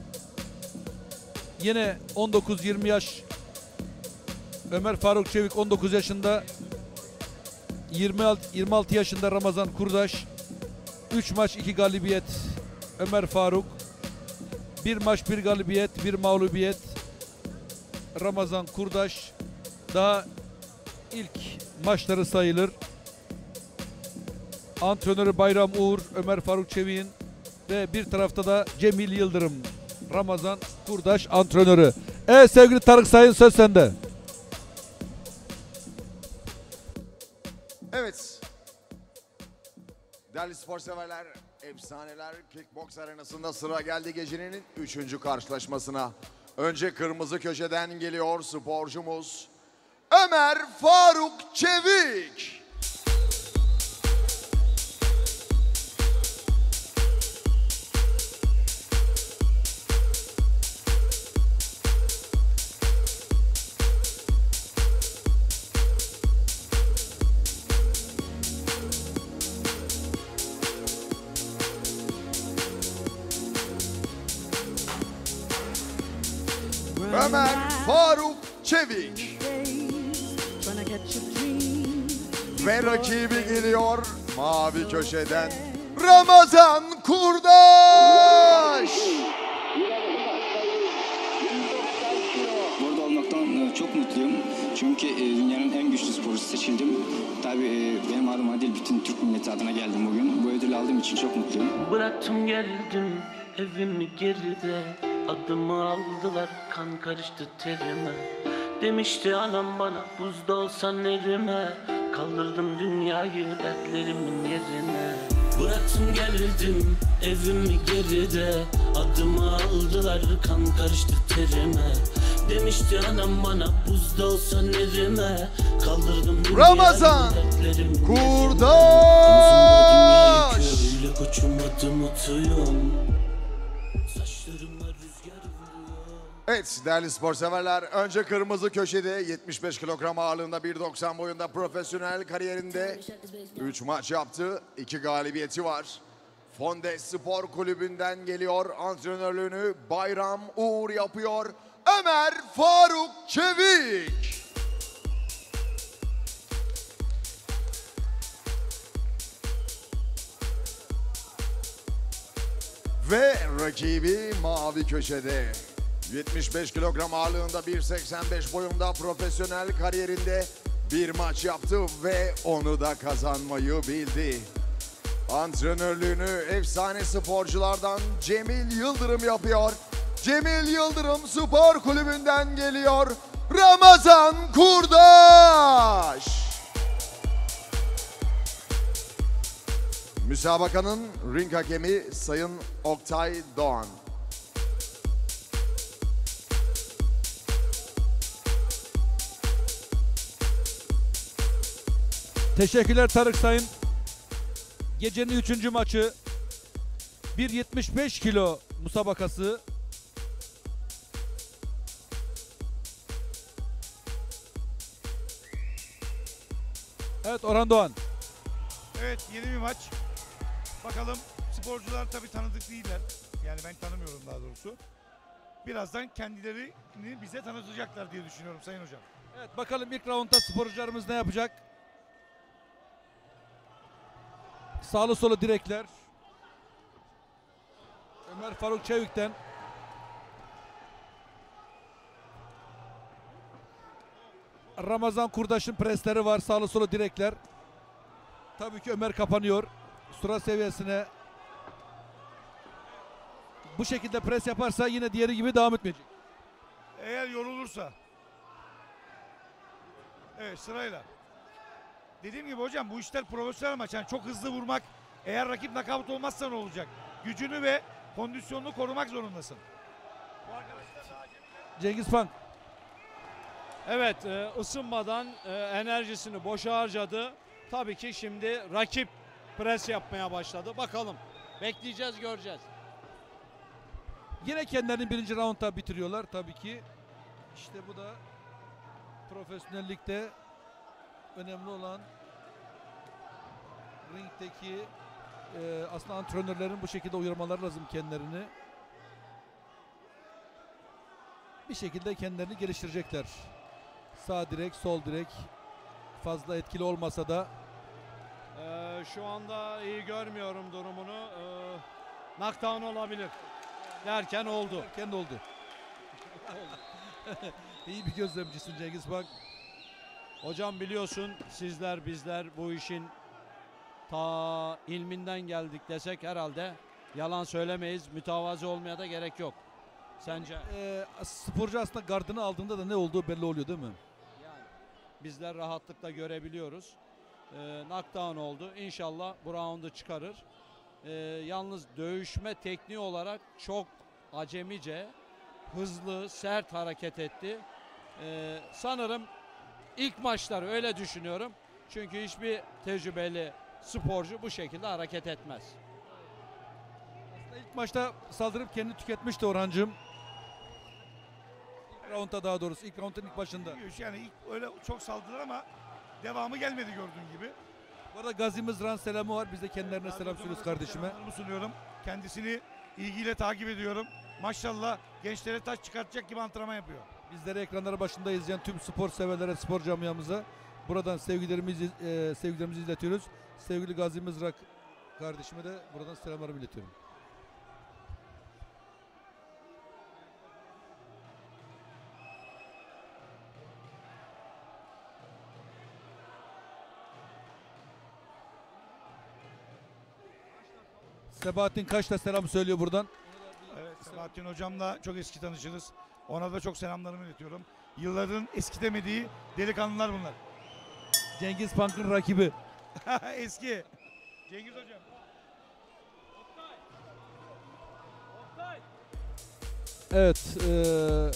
Yine on dokuz yirmi yaş Ömer Faruk Çevik on dokuz yaşında, yirmi altı, yirmi altı yaşında Ramazan Kurdaş. üç maç iki galibiyet Ömer Faruk. bir maç bir galibiyet bir mağlubiyet Ramazan Kurdaş. Daha ilk maçları sayılır. Antrenörü Bayram Uğur, Ömer Faruk Çevik'in ve bir tarafta da Cemil Yıldırım, Ramazan Kurdaş antrenörü. Evet sevgili Tarık Sayın, söz sende. Evet. Değerli spor severler, efsaneler kickboks arenasında sıra geldi gecenin üçüncü karşılaşmasına. Önce kırmızı köşeden geliyor sporcumuz Ömer Faruk Çevik. Ömer Faruk Çevik. Ve rakibi geliyor mavi köşeden Ramazan Kurdaş. Burada olmaktan çok mutluyum. Çünkü dünyanın en güçlü sporcusu seçildim. Tabii benim adıma değil, bütün Türk milleti adına geldim bugün. Bu ödülü aldığım için çok mutluyum. Bıraktım geldim evimi geride. Adımı aldılar, kan karıştı terime. Demişti anam bana, buzda olsan erime. Kaldırdım dünyayı dertlerimin yerine. Bıraktım geldim evimi geride. Adımı aldılar, kan karıştı terime. Demişti anam bana, buzda olsan erime. Kaldırdım dünyayı Ramazan dertlerimin Kurdaş. Öyle koçum adım atıyorum. Saçlarıma rüzgar vuruyor. Evet değerli spor severler, önce kırmızı köşede yetmiş beş kilogram ağırlığında bir doksan boyunda profesyonel kariyerinde üç maç yaptı. iki galibiyeti var. Fondes Spor Kulübü'nden geliyor. Antrenörlüğünü Bayram Uğur yapıyor. Ömer Faruk Çevik. Ve rakibi mavi köşede. yetmiş beş kilogram ağırlığında bir seksen beş boyunda profesyonel kariyerinde bir maç yaptı ve onu da kazanmayı bildi. Antrenörlüğünü efsane sporculardan Cemil Yıldırım yapıyor. Cemil Yıldırım Spor Kulübü'nden geliyor. Ramazan Kurdaş. Müsabakanın ring hakemi Sayın Oktay Doğan. Teşekkürler Tarık Sayın. Gecenin üçüncü maçı. bir yetmiş beş kilo musabakası. Evet Orhan Doğan. Evet, yeni bir maç. Bakalım, sporcular tabii tanıdık değiller. Yani ben tanımıyorum daha doğrusu. Birazdan kendilerini bize tanıtacaklar diye düşünüyorum Sayın Hocam. Evet bakalım ilk raundda sporcularımız ne yapacak? Sağlı solu direkler. Ömer Faruk Çevik'ten. Ramazan Kurdaş'ın presleri var. Sağlı solu direkler. Tabii ki Ömer kapanıyor. Sıra seviyesine. Bu şekilde pres yaparsa yine diğeri gibi devam etmeyecek. Eğer yorulursa. Evet, sırayla. Dediğim gibi hocam, bu işler profesyonel maç. Yani çok hızlı vurmak. Eğer rakip nakavt olmazsa ne olacak? Gücünü ve kondisyonunu korumak zorundasın. Cengiz Pank. Evet, e, ısınmadan e, enerjisini boşa harcadı. Tabii ki şimdi rakip pres yapmaya başladı. Bakalım, bekleyeceğiz, göreceğiz. Yine kendilerini birinci raundda bitiriyorlar tabii ki. İşte bu da profesyonellikte önemli olan ringdeki e, aslında antrenörlerin bu şekilde uyarmaları lazım kendilerini. Bir şekilde kendilerini geliştirecekler. Sağ direk, sol direk fazla etkili olmasa da Ee, şu anda iyi görmüyorum durumunu. Ee, knockdown olabilir derken oldu. Derken oldu. İyi bir gözlemcisin Cengiz bak. Hocam biliyorsun sizler bizler bu işin ta ilminden geldik desek herhalde yalan söylemeyiz. Mütevazi olmaya da gerek yok. Sence? Ee, sporcu aslında gardını aldığında da ne olduğu belli oluyor değil mi? Yani bizler rahatlıkla görebiliyoruz. Ee, knockdown oldu. İnşallah bu roundu çıkarır. Ee, yalnız dövüşme tekniği olarak çok acemice, hızlı, sert hareket etti. Ee, sanırım ilk maçlar öyle düşünüyorum. Çünkü hiçbir tecrübeli sporcu bu şekilde hareket etmez. Aslında ilk maçta saldırıp kendini tüketmişti Orhancığım. İlk roundda daha doğrusu ilk roundun ilk başında. Yani ilk öyle çok saldırır ama devamı gelmedi gördüğün gibi. Bu arada Gazi Mızrak'ın selamı var. Biz de kendilerine selam söylüyoruz kardeşime. Selamlarımı sunuyorum. Kendisini ilgiyle takip ediyorum. Maşallah gençlere taş çıkartacak gibi antrenman yapıyor. Bizleri ekranları başında izleyen tüm spor severlere, spor camiamıza buradan sevgilerimizi e, sevgilerimizi iletiyoruz. Sevgili Gazi Mızrak kardeşime de buradan selamlarımı iletiyorum. Sebahattin Kaş da selam söylüyor buradan. Evet, Sebahattin hocamla çok eski tanışırız. Ona da çok selamlarımı iletiyorum. Yılların eskitemediği delikanlılar bunlar. Cengiz Punk'ın rakibi. Eski. Cengiz hocam. Evet. E,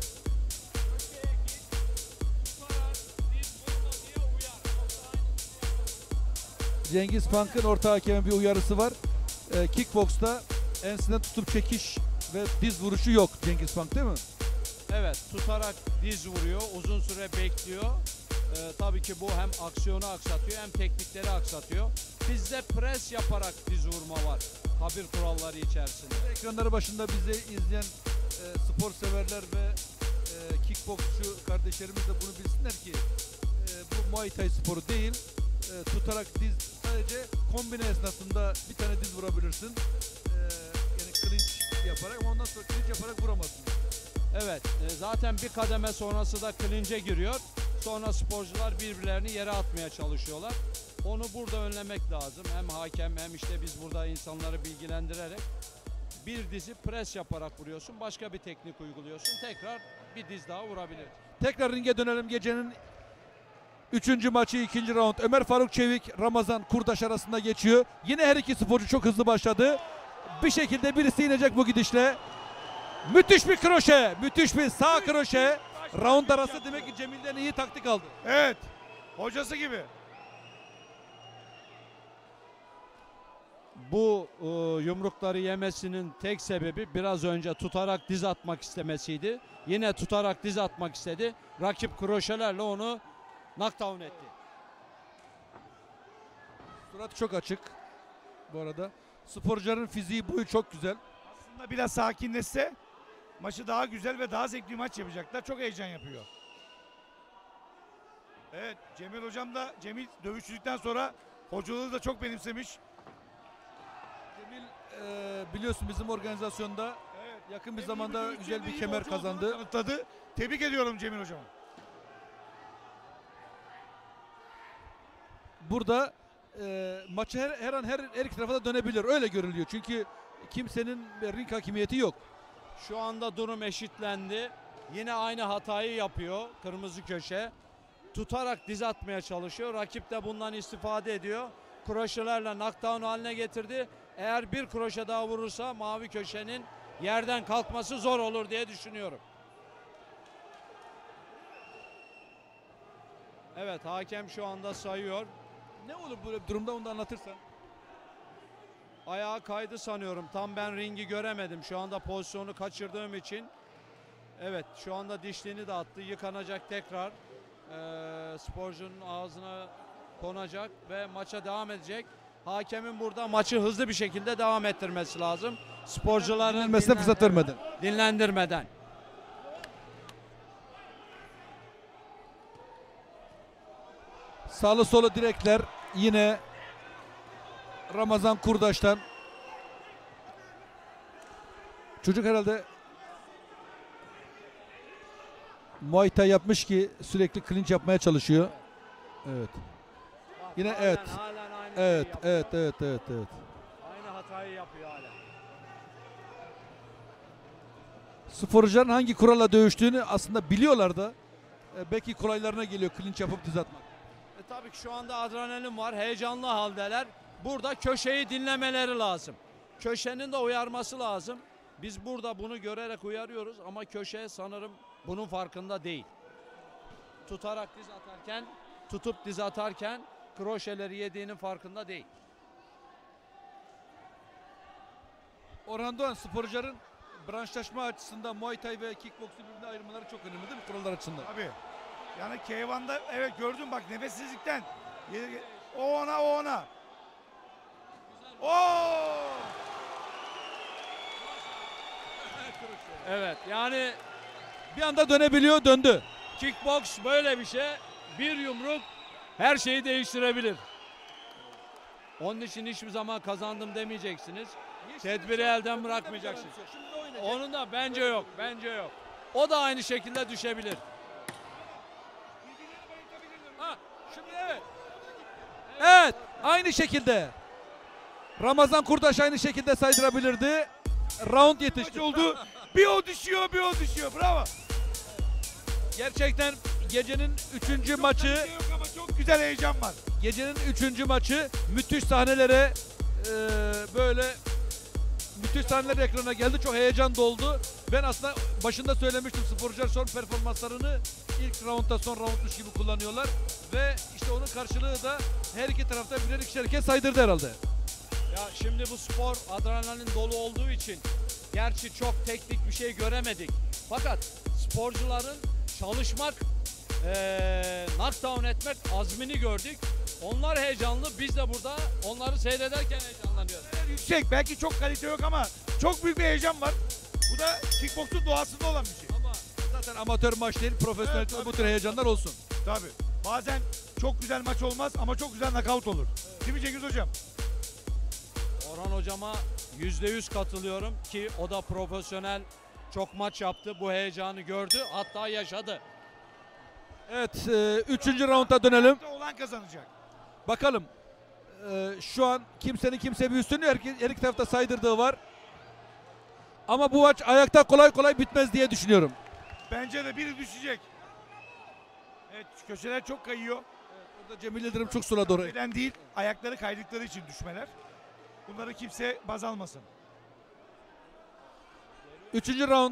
Cengiz Punk'ın orta hakemin bir uyarısı var. E, kickbox'ta ensesinden tutup çekiş ve diz vuruşu yok Cengiz Punk değil mi? Evet, tutarak diz vuruyor, uzun süre bekliyor. Ee, tabii ki bu hem aksiyonu aksatıyor hem teknikleri aksatıyor. Bizde pres yaparak diz vurma var. Kabir kuralları içerisinde. Ekranları başında bizi izleyen e, spor severler ve e, kickboksçu kardeşlerimiz de bunu bilsinler ki e, bu Muay Thai sporu değil. E, tutarak diz sadece kombine esnasında bir tane diz vurabilirsin. E, yani clinch yaparak ama ondan sonra clinch yaparak vuramazsın. Evet, e, zaten bir kademe sonrası da clinch'e giriyor. Sonra sporcular birbirlerini yere atmaya çalışıyorlar. Onu burada önlemek lazım. Hem hakem hem işte biz burada insanları bilgilendirerek bir dizi pres yaparak vuruyorsun. Başka bir teknik uyguluyorsun. Tekrar bir diz daha vurabilir. Tekrar ringe dönelim. Gecenin üçüncü maçı, ikinci round. Ömer Faruk Çevik, Ramazan Kurdaş arasında geçiyor. Yine her iki sporcu çok hızlı başladı. Bir şekilde birisi inecek bu gidişle. Müthiş bir kroşe, müthiş bir sağ kroşe. Round arası demek ki Cemil'den iyi taktik aldı. Evet, hocası gibi. Bu e, yumrukları yemesinin tek sebebi biraz önce tutarak diz atmak istemesiydi. Yine tutarak diz atmak istedi. Rakip kroşelerle onu knockdown etti. Surat çok açık bu arada. Sporcuların fiziği, boyu çok güzel. Aslında biraz sakinleşse maçı daha güzel ve daha zevkli maç yapacaklar. Çok heyecan yapıyor. Evet, Cemil hocam da Cemil dövüşçülükten sonra hocalığı da çok benimsemiş. Cemil e, biliyorsun bizim organizasyonda Evet. yakın bir Hem zamanda iyi bir güzel hem bir iyi kemer hoca olduğunu kazandı. Kanıtladı. Tebrik ediyorum Cemil hocam. Burada e, maçı her, her an her, her iki tarafa da dönebilir. Öyle görülüyor. Çünkü kimsenin ring hakimiyeti yok. Şu anda durum eşitlendi. Yine aynı hatayı yapıyor kırmızı köşe. Tutarak diz atmaya çalışıyor. Rakip de bundan istifade ediyor. Kroşelerle knockdown haline getirdi. Eğer bir kroşe daha vurursa mavi köşenin yerden kalkması zor olur diye düşünüyorum. Evet, hakem şu anda sayıyor. Ne olur böyle bir durumda onu da anlatırsan. Ayağa kaydı sanıyorum. Tam ben ringi göremedim. Şu anda pozisyonu kaçırdığım için. Evet, şu anda dişliğini de attı. Yıkanacak tekrar. Ee, sporcunun ağzına konacak ve maça devam edecek. Hakemin burada maçı hızlı bir şekilde devam ettirmesi lazım. Sporcuların Dinlenmesine fırsat vermeden. Dinlendirmeden. Sağlı solu direkler yine Ramazan Kurdaş'tan. Çocuk herhalde Muay Thai yapmış ki sürekli clinch yapmaya çalışıyor. Evet. Yine Halen, evet. halen aynı Evet, şeyi yapıyor. evet, evet, evet, evet. Aynı hatayı yapıyor hala. Sporcuların hangi kuralla dövüştüğünü aslında biliyorlar da e, belki kolaylarına geliyor clinch yapıp diz atmak. E tabii ki şu anda adrenalin var, heyecanlı haldeler. Burada köşeyi dinlemeleri lazım. Köşenin de uyarması lazım. Biz burada bunu görerek uyarıyoruz ama köşe sanırım bunun farkında değil. Tutarak diz atarken, tutup diz atarken kroşeleri yediğinin farkında değil. Orhan Doğan, sporcuların branşlaşma açısından Muay Thai ve kickboksu birbirine ayırmaları çok önemli değil mi kurallar açısından? Abi. Yani K bir'de evet gördüm bak nefessizlikten. O ona o ona. Oo! Evet yani bir anda dönebiliyor, döndü. Kickbox böyle bir şey. Bir yumruk her şeyi değiştirebilir. Onun için hiçbir zaman kazandım demeyeceksiniz. Tedbiri elden bırakmayacaksınız. Onun da bence yok, bence yok. O da aynı şekilde düşebilir. Ha, şimdi evet. Evet, aynı şekilde. Ramazan Kurdaş aynı şekilde saydırabilirdi. Round yetişti. Oldu. Bir o düşüyor, bir o düşüyor. Bravo. Gerçekten gecenin üçüncü maçı. Yok ama çok güzel heyecan var. Gecenin üçüncü maçı müthiş sahnelere e, böyle müthiş sahneler ekrana geldi. Çok heyecan doldu. Ben aslında başında söylemiştim, sporcular son performanslarını ilk roundda son roundmuş gibi kullanıyorlar. Ve işte onun karşılığı da her iki tarafta birer ikişer kez saydırdı herhalde. Ya şimdi bu spor adrenalin dolu olduğu için gerçi çok teknik bir şey göremedik. Fakat sporcuların çalışmak, ee, knockdown etmek azmini gördük. Onlar heyecanlı, biz de burada onları seyrederken heyecanlanıyoruz. Yüksek, belki çok kalite yok ama çok büyük bir heyecan var. Bu da kickboksun doğasında olan bir şey. Ama zaten amatör maç değil, profesyonel Evet, bu tabii, tür tabii. heyecanlar olsun. Tabii. Bazen çok güzel maç olmaz ama çok güzel knockout olur. Değil mi Cengiz Hocam? Orhan Hocama yüzde yüz katılıyorum ki o da profesyonel, çok maç yaptı, bu heyecanı gördü, hatta yaşadı. Evet, e, üçüncü rounda dönelim. Olan kazanacak. Bakalım. E, şu an kimsenin kimseye bir üstünlüğü, her, her iki tarafta saydırdığı var. Ama bu maç ayakta kolay kolay bitmez diye düşünüyorum. Bence de biri düşecek. Evet, köşeler çok kayıyor. Evet, orada Cemil Yıldırım çok suladı orayı. Neden değil, ayakları kaydıkları için düşmeler. Bunları kimse baz almasın. Üçüncü round.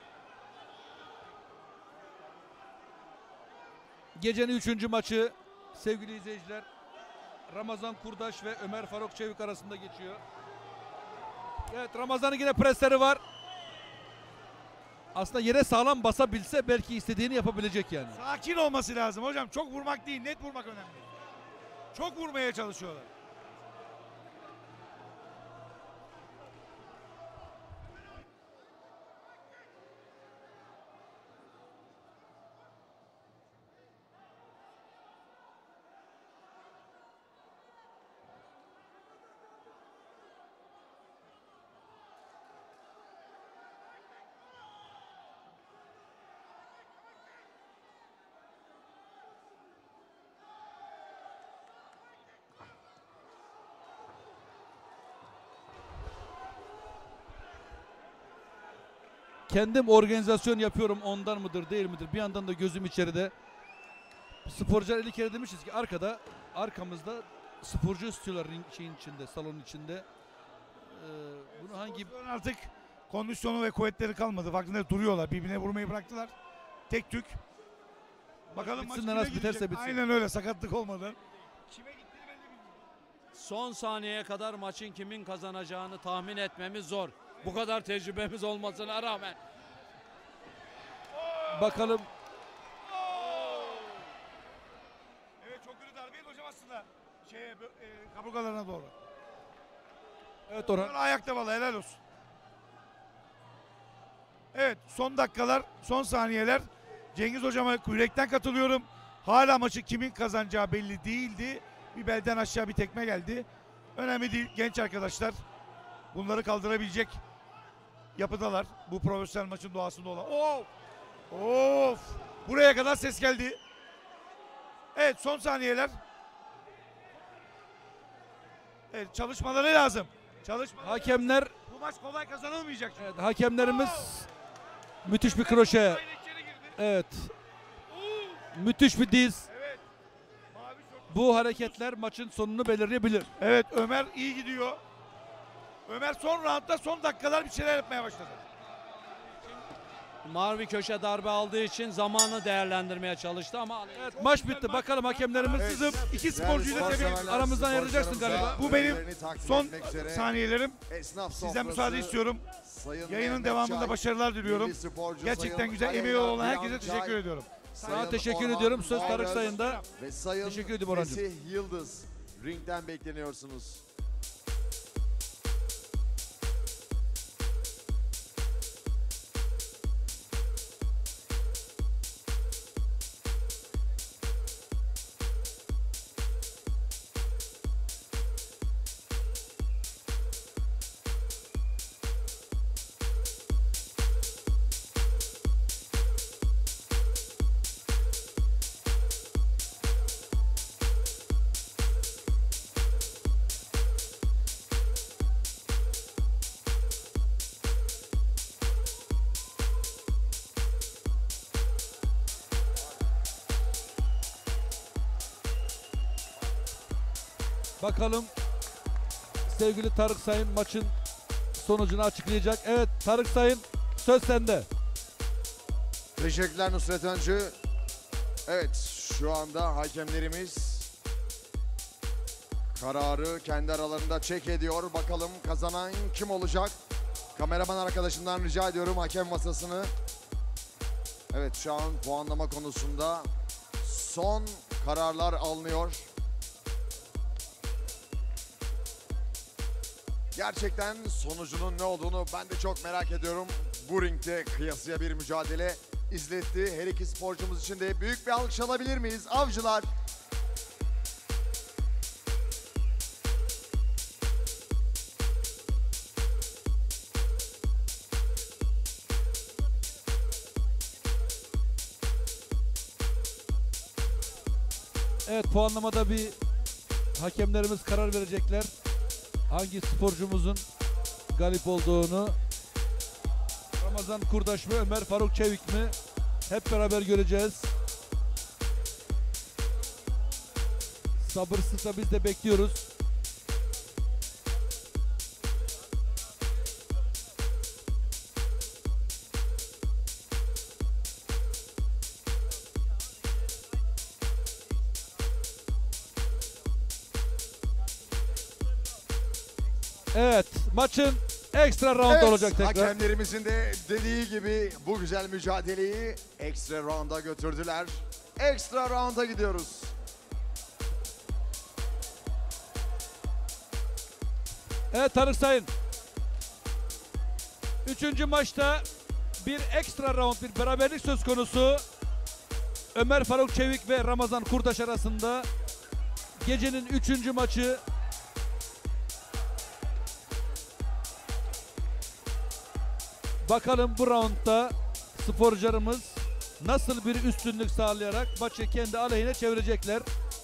Gecenin üçüncü maçı sevgili izleyiciler. Ramazan Kurdaş ve Ömer Faruk Çevik arasında geçiyor. Evet, Ramazan'ın yine presleri var. Aslında yere sağlam basabilse belki istediğini yapabilecek yani. Sakin olması lazım hocam. Çok vurmak değil, net vurmak önemli. Çok vurmaya çalışıyorlar. Kendim organizasyon yapıyorum, ondan mıdır değil midir? Bir yandan da gözüm içeride. Sporcular elli kere demişiz ki arkada, arkamızda sporcu istiyorlar ring şeyin içinde, salonun içinde. Ee, bunu hangi... Artık kondisyonu ve kuvvetleri kalmadı. Farkında duruyorlar. Birbirine vurmayı bıraktılar. Tek tük. Bakalım maç Bitsin de kime nasıl biterse gidecek? bitsin. Aynen öyle, sakatlık olmadan. Son saniyeye kadar maçın kimin kazanacağını tahmin etmemiz zor. Bu kadar tecrübemiz olmasına rağmen. Bakalım. Evet, çok kötü darbeydi hocam aslında. Şeye, e, kaburga kaburgalarına doğru. Evet Orhan. Orhan ayakta valla, helal olsun. Evet, son dakikalar, son saniyeler. Cengiz hocama yürekten katılıyorum. Hala maçı kimin kazanacağı belli değildi. Bir belden aşağı bir tekme geldi. Önemli değil, genç arkadaşlar. Bunları kaldırabilecek yapıdalar. Bu profesyonel maçın doğasında olan. Of! Of! Buraya kadar ses geldi. Evet, son saniyeler. Evet, çalışmaları lazım. Çalışmaları Hakemler, bu maç kolay kazanılmayacak. evet, hakemlerimiz müthiş bir kroşe. Evet. Müthiş bir diz. Evet. Bu hareketler maçın sonunu belirleyebilir. Evet, Ömer iyi gidiyor. Ömer son roundda, son dakikalar bir şeyler yapmaya başladı. Mavi köşe darbe aldığı için zamanı değerlendirmeye çalıştı ama Evet, maç bitti. Bakalım hakemlerimiz Evet, sızıp iki sporcuyu da tebrik. aramızdan ayıracaksın galiba. Bu benim son saniyelerim. Sizden müsaade istiyorum. Yayının devamında başarılar diliyorum. Gerçekten güzel emeği olan herkese teşekkür ediyorum. Sana teşekkür ediyorum. Söz Tarık Sayın'da. Ve Sayın Teşekkür ediyorum Orhan'cığım. Mesih Yıldız ringden bekleniyorsunuz. Bakalım sevgili Tarık Sayın maçın sonucunu açıklayacak. Evet Tarık Sayın, söz sende. Teşekkürler Nusret Öncü. Evet, şu anda hakemlerimiz kararı kendi aralarında çek ediyor. Bakalım kazanan kim olacak? Kameraman arkadaşımdan rica ediyorum hakem masasını. Evet, şu an puanlama konusunda son kararlar alınıyor. Gerçekten sonucunun ne olduğunu ben de çok merak ediyorum. Bu ringde kıyasıya bir mücadele izletti. Her iki sporcumuz için de büyük bir alkış alabilir miyiz? Avcılar. Evet, puanlamada bir hakemlerimiz karar verecekler. Hangi sporcumuzun galip olduğunu. Ramazan Kurdaş mı, Ömer Faruk Çevik mi? Hep beraber göreceğiz. Sabırsızlıkla biz de bekliyoruz. Evet, maçın ekstra round Evet, olacak tekrar. hakemlerimizin de dediği gibi bu güzel mücadeleyi ekstra rounda götürdüler. Ekstra rounda gidiyoruz. Evet Tarık Sayın. Üçüncü maçta bir ekstra round, bir beraberlik söz konusu. Ömer Faruk Çevik ve Ramazan Kurtaş arasında gecenin üçüncü maçı. Bakalım bu roundda sporcularımız nasıl bir üstünlük sağlayarak maçı kendi aleyhine çevirecekler.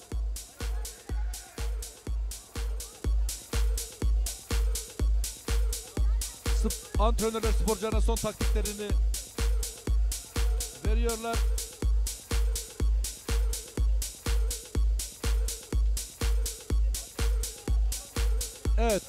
Sp- Antrenörler sporcularına son taktiklerini veriyorlar. Evet.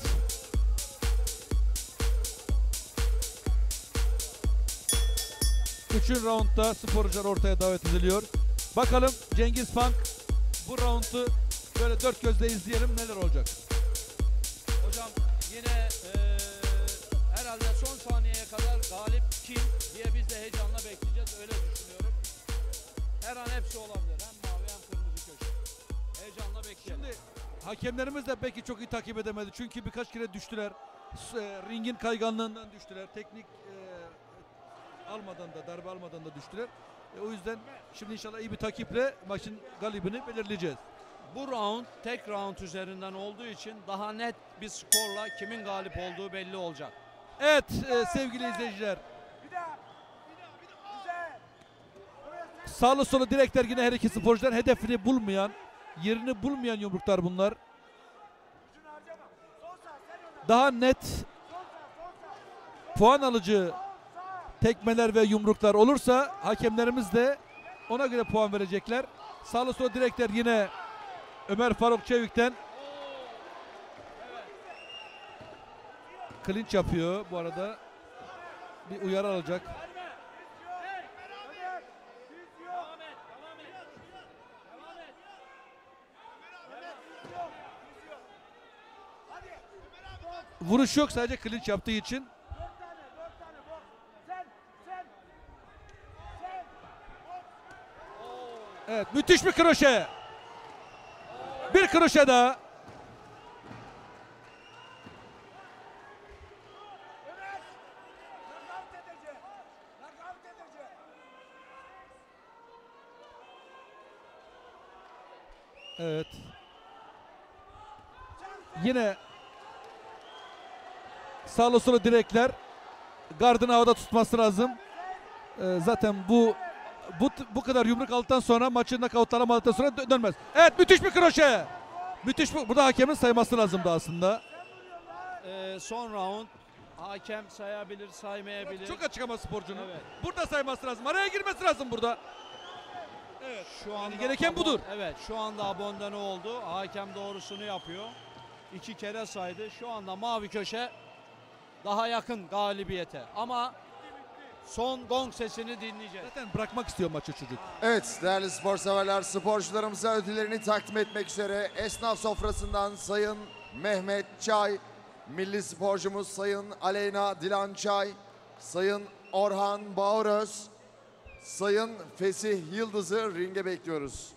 Üçüncü roundda sporcular ortaya davet ediliyor. Bakalım Cengiz Funk bu roundu böyle dört gözle izleyelim, neler olacak. hocam yine eee, herhalde son saniyeye kadar galip kim diye biz de heyecanla bekleyeceğiz, öyle düşünüyorum. Her an hepsi olabilir, hem mavi hem kırmızı köşe. Heyecanla bekleyelim. Şimdi Hakemlerimiz de belki çok iyi takip edemedi. Çünkü birkaç kere düştüler. S- e, Ringin kayganlığından düştüler. Teknik e, almadan da, darbe almadan da düştüler. E, o yüzden şimdi inşallah iyi bir takiple maçın galibini belirleyeceğiz. Bu round tek round üzerinden olduğu için daha net bir skorla kimin galip olduğu belli olacak. Evet e, sevgili izleyiciler. Sağlı solu direkler yine her iki sporcudan hedefini bulmayan, yerini bulmayan yumruklar bunlar. Daha net puan alıcı tekmeler ve yumruklar olursa hakemlerimiz de ona göre puan verecekler. Sağlı solu direkler yine Ömer Faruk Çevik'ten clinch yapıyor bu arada. Bir uyarı alacak. Vuruş yok, sadece clinch yaptığı için. Evet, müthiş bir kroşe. Bir kroşe daha. Evet. Yine sağlı solu direkler, gardını havada tutması lazım. Ee, zaten bu bu bu kadar yumruk aldıktan sonra, maçı nakavtlanamadıktan sonra dö- dönmez. Evet, müthiş bir kroşe. Müthiş bir, burada hakemin sayması lazımdı aslında. Ee, son round hakem sayabilir, saymayabilir. Çok açık ama sporcunun. Evet. Burada sayması lazım. Araya girmesi lazım burada. Evet. Şu anda gereken abon- budur. Evet, şu anda abonde ne oldu? Hakem doğrusunu yapıyor. İki kere saydı. Şu anda mavi köşe daha yakın galibiyete. Ama son gong sesini dinleyeceğiz. Zaten bırakmak istiyor maçı çocuk. Evet değerli spor severler, sporcularımıza ödüllerini takdim etmek üzere esnaf sofrasından Sayın Mehmet Çay, milli sporcumuz Sayın Aleyna Dilan Çay, Sayın Orhan Bağıröz, Sayın Fesih Yıldız'ı ringe bekliyoruz.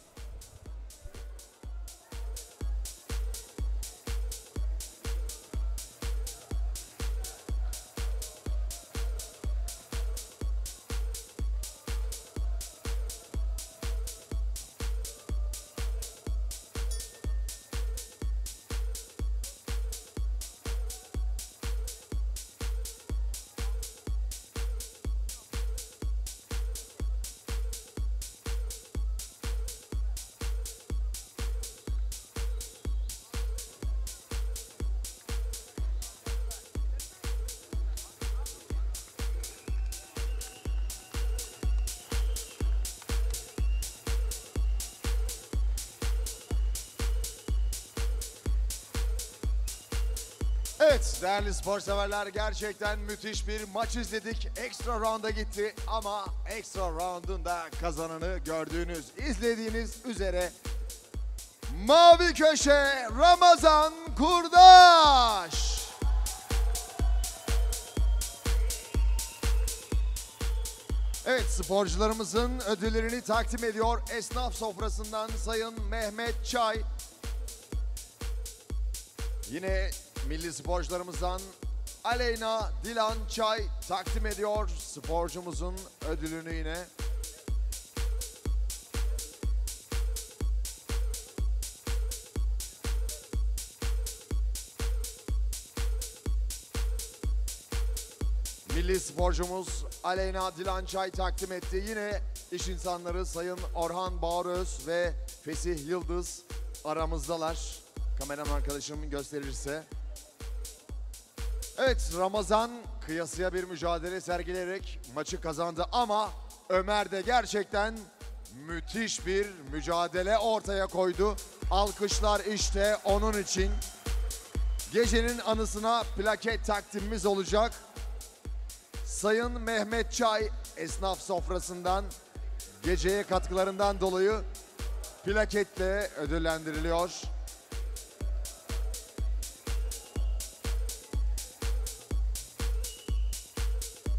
Evet değerli spor severler, gerçekten müthiş bir maç izledik. Extra round'a gitti ama extra round'un da kazananı gördüğünüz, izlediğiniz üzere mavi köşe Ramazan Kurdaş. Evet, sporcularımızın ödüllerini takdim ediyor esnaf sofrasından Sayın Mehmet Çay. Yine milli sporcularımızdan Aleyna Dilan Çay takdim ediyor sporcumuzun ödülünü yine. Milli sporcumuz Aleyna Dilan Çay takdim etti. Yine iş insanları Sayın Orhan Bağıröz ve Fesih Yıldız aramızdalar. Kameraman arkadaşım gösterirse. Evet, Ramazan kıyasıya bir mücadele sergileyerek maçı kazandı ama Ömer de gerçekten müthiş bir mücadele ortaya koydu. Alkışlar işte onun için. Gecenin anısına plaket takdimimiz olacak. Sayın Mehmet Çay esnaf sofrasından geceye katkılarından dolayı plaketle ödüllendiriliyor.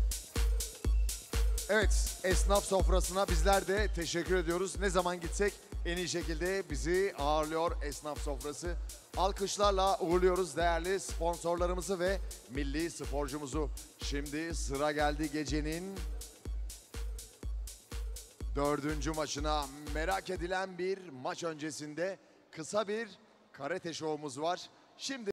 Evet, esnaf sofrasına bizler de teşekkür ediyoruz. Ne zaman gitsek en iyi şekilde bizi ağırlıyor esnaf sofrası. Alkışlarla uğurluyoruz değerli sponsorlarımızı ve milli sporcumuzu. Şimdi sıra geldi gecenin dördüncü maçına. Merak edilen bir maç öncesinde kısa bir karate şovumuz var. Şimdi